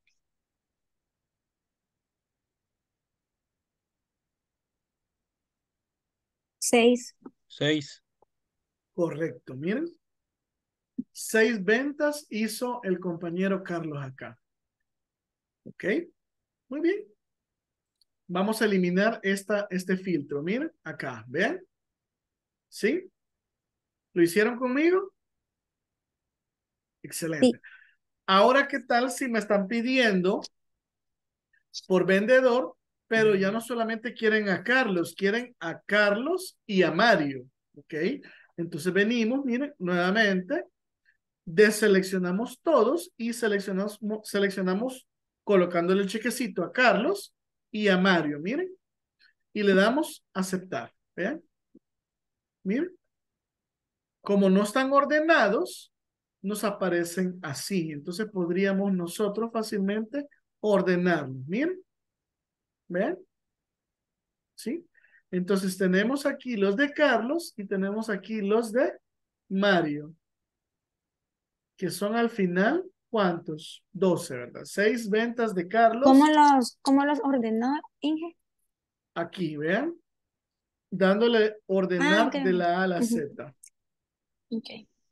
Speaker 6: 6.
Speaker 2: 6.
Speaker 1: Correcto, miren. 6 ventas hizo el compañero Carlos acá. ¿Ok? Muy bien. Vamos a eliminar este filtro. Miren, acá, ¿vean? ¿Sí? ¿Lo hicieron conmigo? Excelente.
Speaker 6: Sí.
Speaker 1: Ahora, ¿qué tal si me están pidiendo por vendedor, pero ya no solamente quieren a Carlos y a Mario? ¿Ok? Entonces venimos, miren, nuevamente, deseleccionamos todos y seleccionamos colocándole el chequecito a Carlos y a Mario, miren, y le damos aceptar. ¿Vean? Miren. Como no están ordenados, nos aparecen así. Entonces podríamos nosotros fácilmente ordenarlos. Miren. ¿Ven? ¿Sí? Entonces tenemos aquí los de Carlos y tenemos aquí los de Mario. Que son al final, ¿cuántos? 12, ¿verdad? 6 ventas de Carlos.
Speaker 6: ¿Cómo los ordenó, Inge?
Speaker 1: Aquí, vean. Dándole ordenar
Speaker 6: Ok.
Speaker 1: de la A a la Z.
Speaker 6: Ok,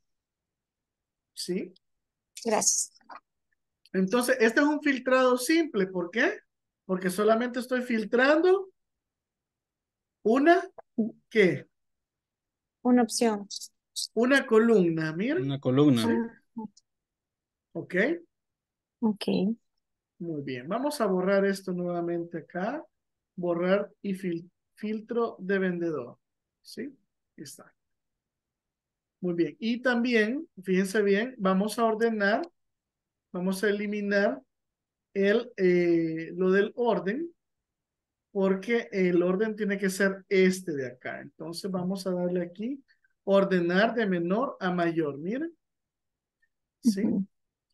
Speaker 1: ¿Sí?
Speaker 6: gracias.
Speaker 1: Entonces, este es un filtrado simple. ¿Por qué? Porque solamente estoy filtrando una, ¿qué?
Speaker 6: Una opción.
Speaker 1: Una columna, miren.
Speaker 2: Una columna.
Speaker 1: ¿Sí?
Speaker 6: Ah,
Speaker 1: ¿Ok?
Speaker 6: ok.
Speaker 1: Muy bien. Vamos a borrar esto nuevamente acá. Borrar y filtro de vendedor. ¿Sí? Ahí está. Muy bien. Y también, fíjense bien, vamos a ordenar, vamos a eliminar lo del orden, porque el orden tiene que ser este de acá. Entonces vamos a darle aquí, ordenar de menor a mayor. Miren. ¿Sí?
Speaker 6: Ujú.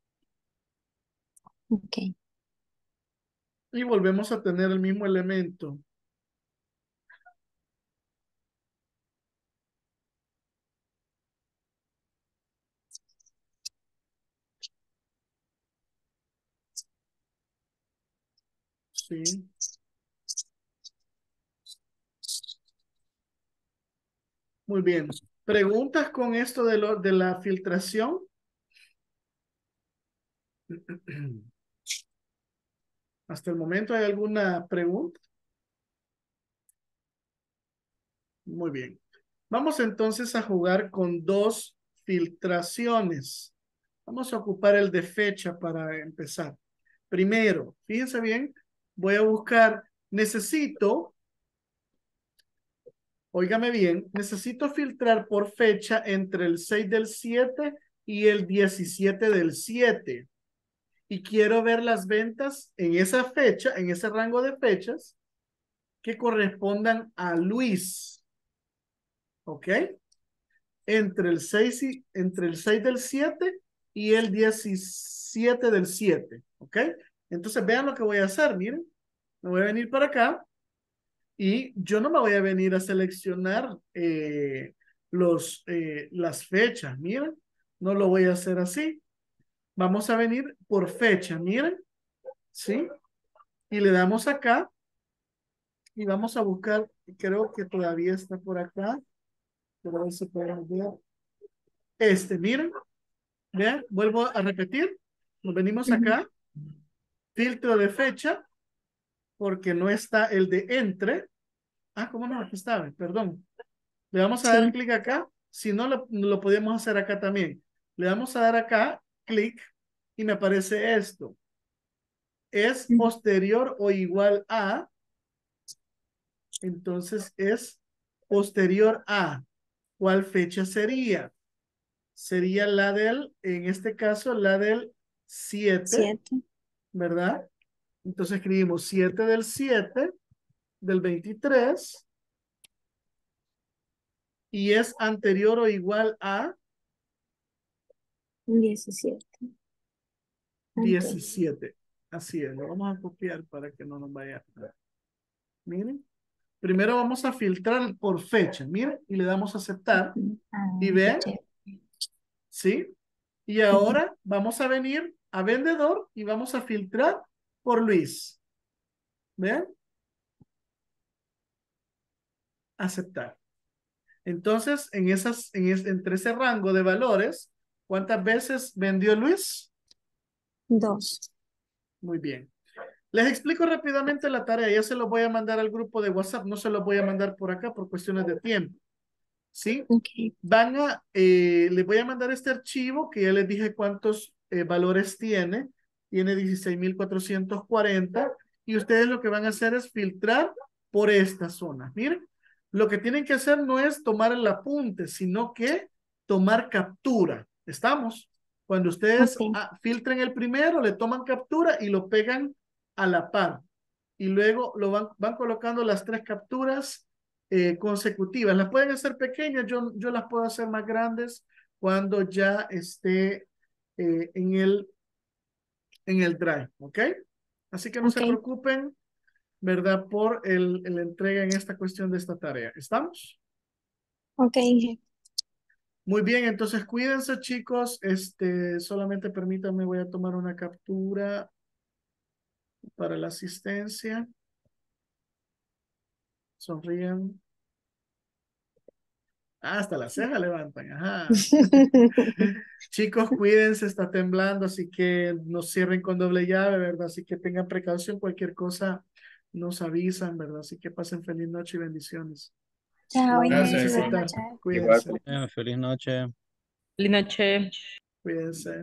Speaker 6: Ok.
Speaker 1: Y volvemos a tener el mismo elemento. Sí. Muy bien. ¿Preguntas con esto de la filtración? Hasta el momento, ¿hay alguna pregunta? Muy bien. Vamos entonces a jugar con dos filtraciones. Vamos a ocupar el de fecha para empezar. Primero, fíjense bien, voy a buscar, óigame bien, necesito filtrar por fecha entre el 6 del 7 y el 17 del 7. Y quiero ver las ventas en esa fecha, en ese rango de fechas, que correspondan a Luis. ¿Ok? Entre el 6 del 7 y el 17 del 7. ¿Ok? Entonces vean lo que voy a hacer, miren. Me voy a venir para acá y yo no me voy a venir a seleccionar las fechas, miren. No lo voy a hacer así. Vamos a venir por fecha, miren. ¿Sí? Y le damos acá y vamos a buscar, creo que todavía está por acá, pero a ver si podemos ver. Miren, vean, vuelvo a repetir, nos venimos acá, filtro de fecha, porque no está el de entre. Ah, ¿cómo no? Aquí está, perdón. Le vamos a dar
Speaker 6: Sí.
Speaker 1: clic acá, si no lo podemos hacer acá también. Le vamos a dar acá, clic, y me aparece esto. Es posterior o igual a, entonces es posterior a. ¿Cuál fecha sería? Sería la del, en este caso, la del 7,
Speaker 6: 7.
Speaker 1: ¿verdad? Entonces escribimos 7 del 7 del 23 y es anterior o igual a
Speaker 6: 17.
Speaker 1: 17. Así es, lo vamos a copiar para que no nos vaya. Miren, primero vamos a filtrar por fecha, miren, y le damos a aceptar. Y ven, ¿sí? Y ahora vamos a venir a vendedor y vamos a filtrar por Luis. ¿Ven? Aceptar. Entonces, entre ese rango de valores, ¿cuántas veces vendió Luis?
Speaker 6: 2.
Speaker 1: Muy bien. Les explico rápidamente la tarea. Ya se lo voy a mandar al grupo de WhatsApp. No se lo voy a mandar por acá por cuestiones de tiempo. ¿Sí?
Speaker 6: Okay.
Speaker 1: Les voy a mandar este archivo que ya les dije cuántos valores tiene. Tiene 16,440 y ustedes lo que van a hacer es filtrar por esta zona. Miren, lo que tienen que hacer no es tomar el apunte, sino que tomar captura. ¿Estamos? Cuando ustedes filtren el primero, le toman captura y lo pegan a la par. Y luego van colocando las 3 capturas consecutivas. Las pueden hacer pequeñas, yo las puedo hacer más grandes cuando ya esté en el drive, ¿ok? Así que no se preocupen, ¿verdad? Por la entrega en esta cuestión de esta tarea. ¿Estamos?
Speaker 6: Ok.
Speaker 1: Muy bien, entonces cuídense, chicos. Solamente permítanme, voy a tomar una captura para la asistencia. Sonríen. Hasta la ceja levantan, ajá. Chicos, cuídense, está temblando, así que no cierren con doble llave, ¿verdad? Así que tengan precaución, cualquier cosa nos avisan, ¿verdad? Así que pasen feliz noche y bendiciones.
Speaker 6: Chao,
Speaker 1: Lo vamos a
Speaker 6: igual.
Speaker 1: necesitar.
Speaker 8: Igual.
Speaker 1: Cuídense.
Speaker 2: Feliz noche.
Speaker 9: Feliz noche.
Speaker 1: Cuídense.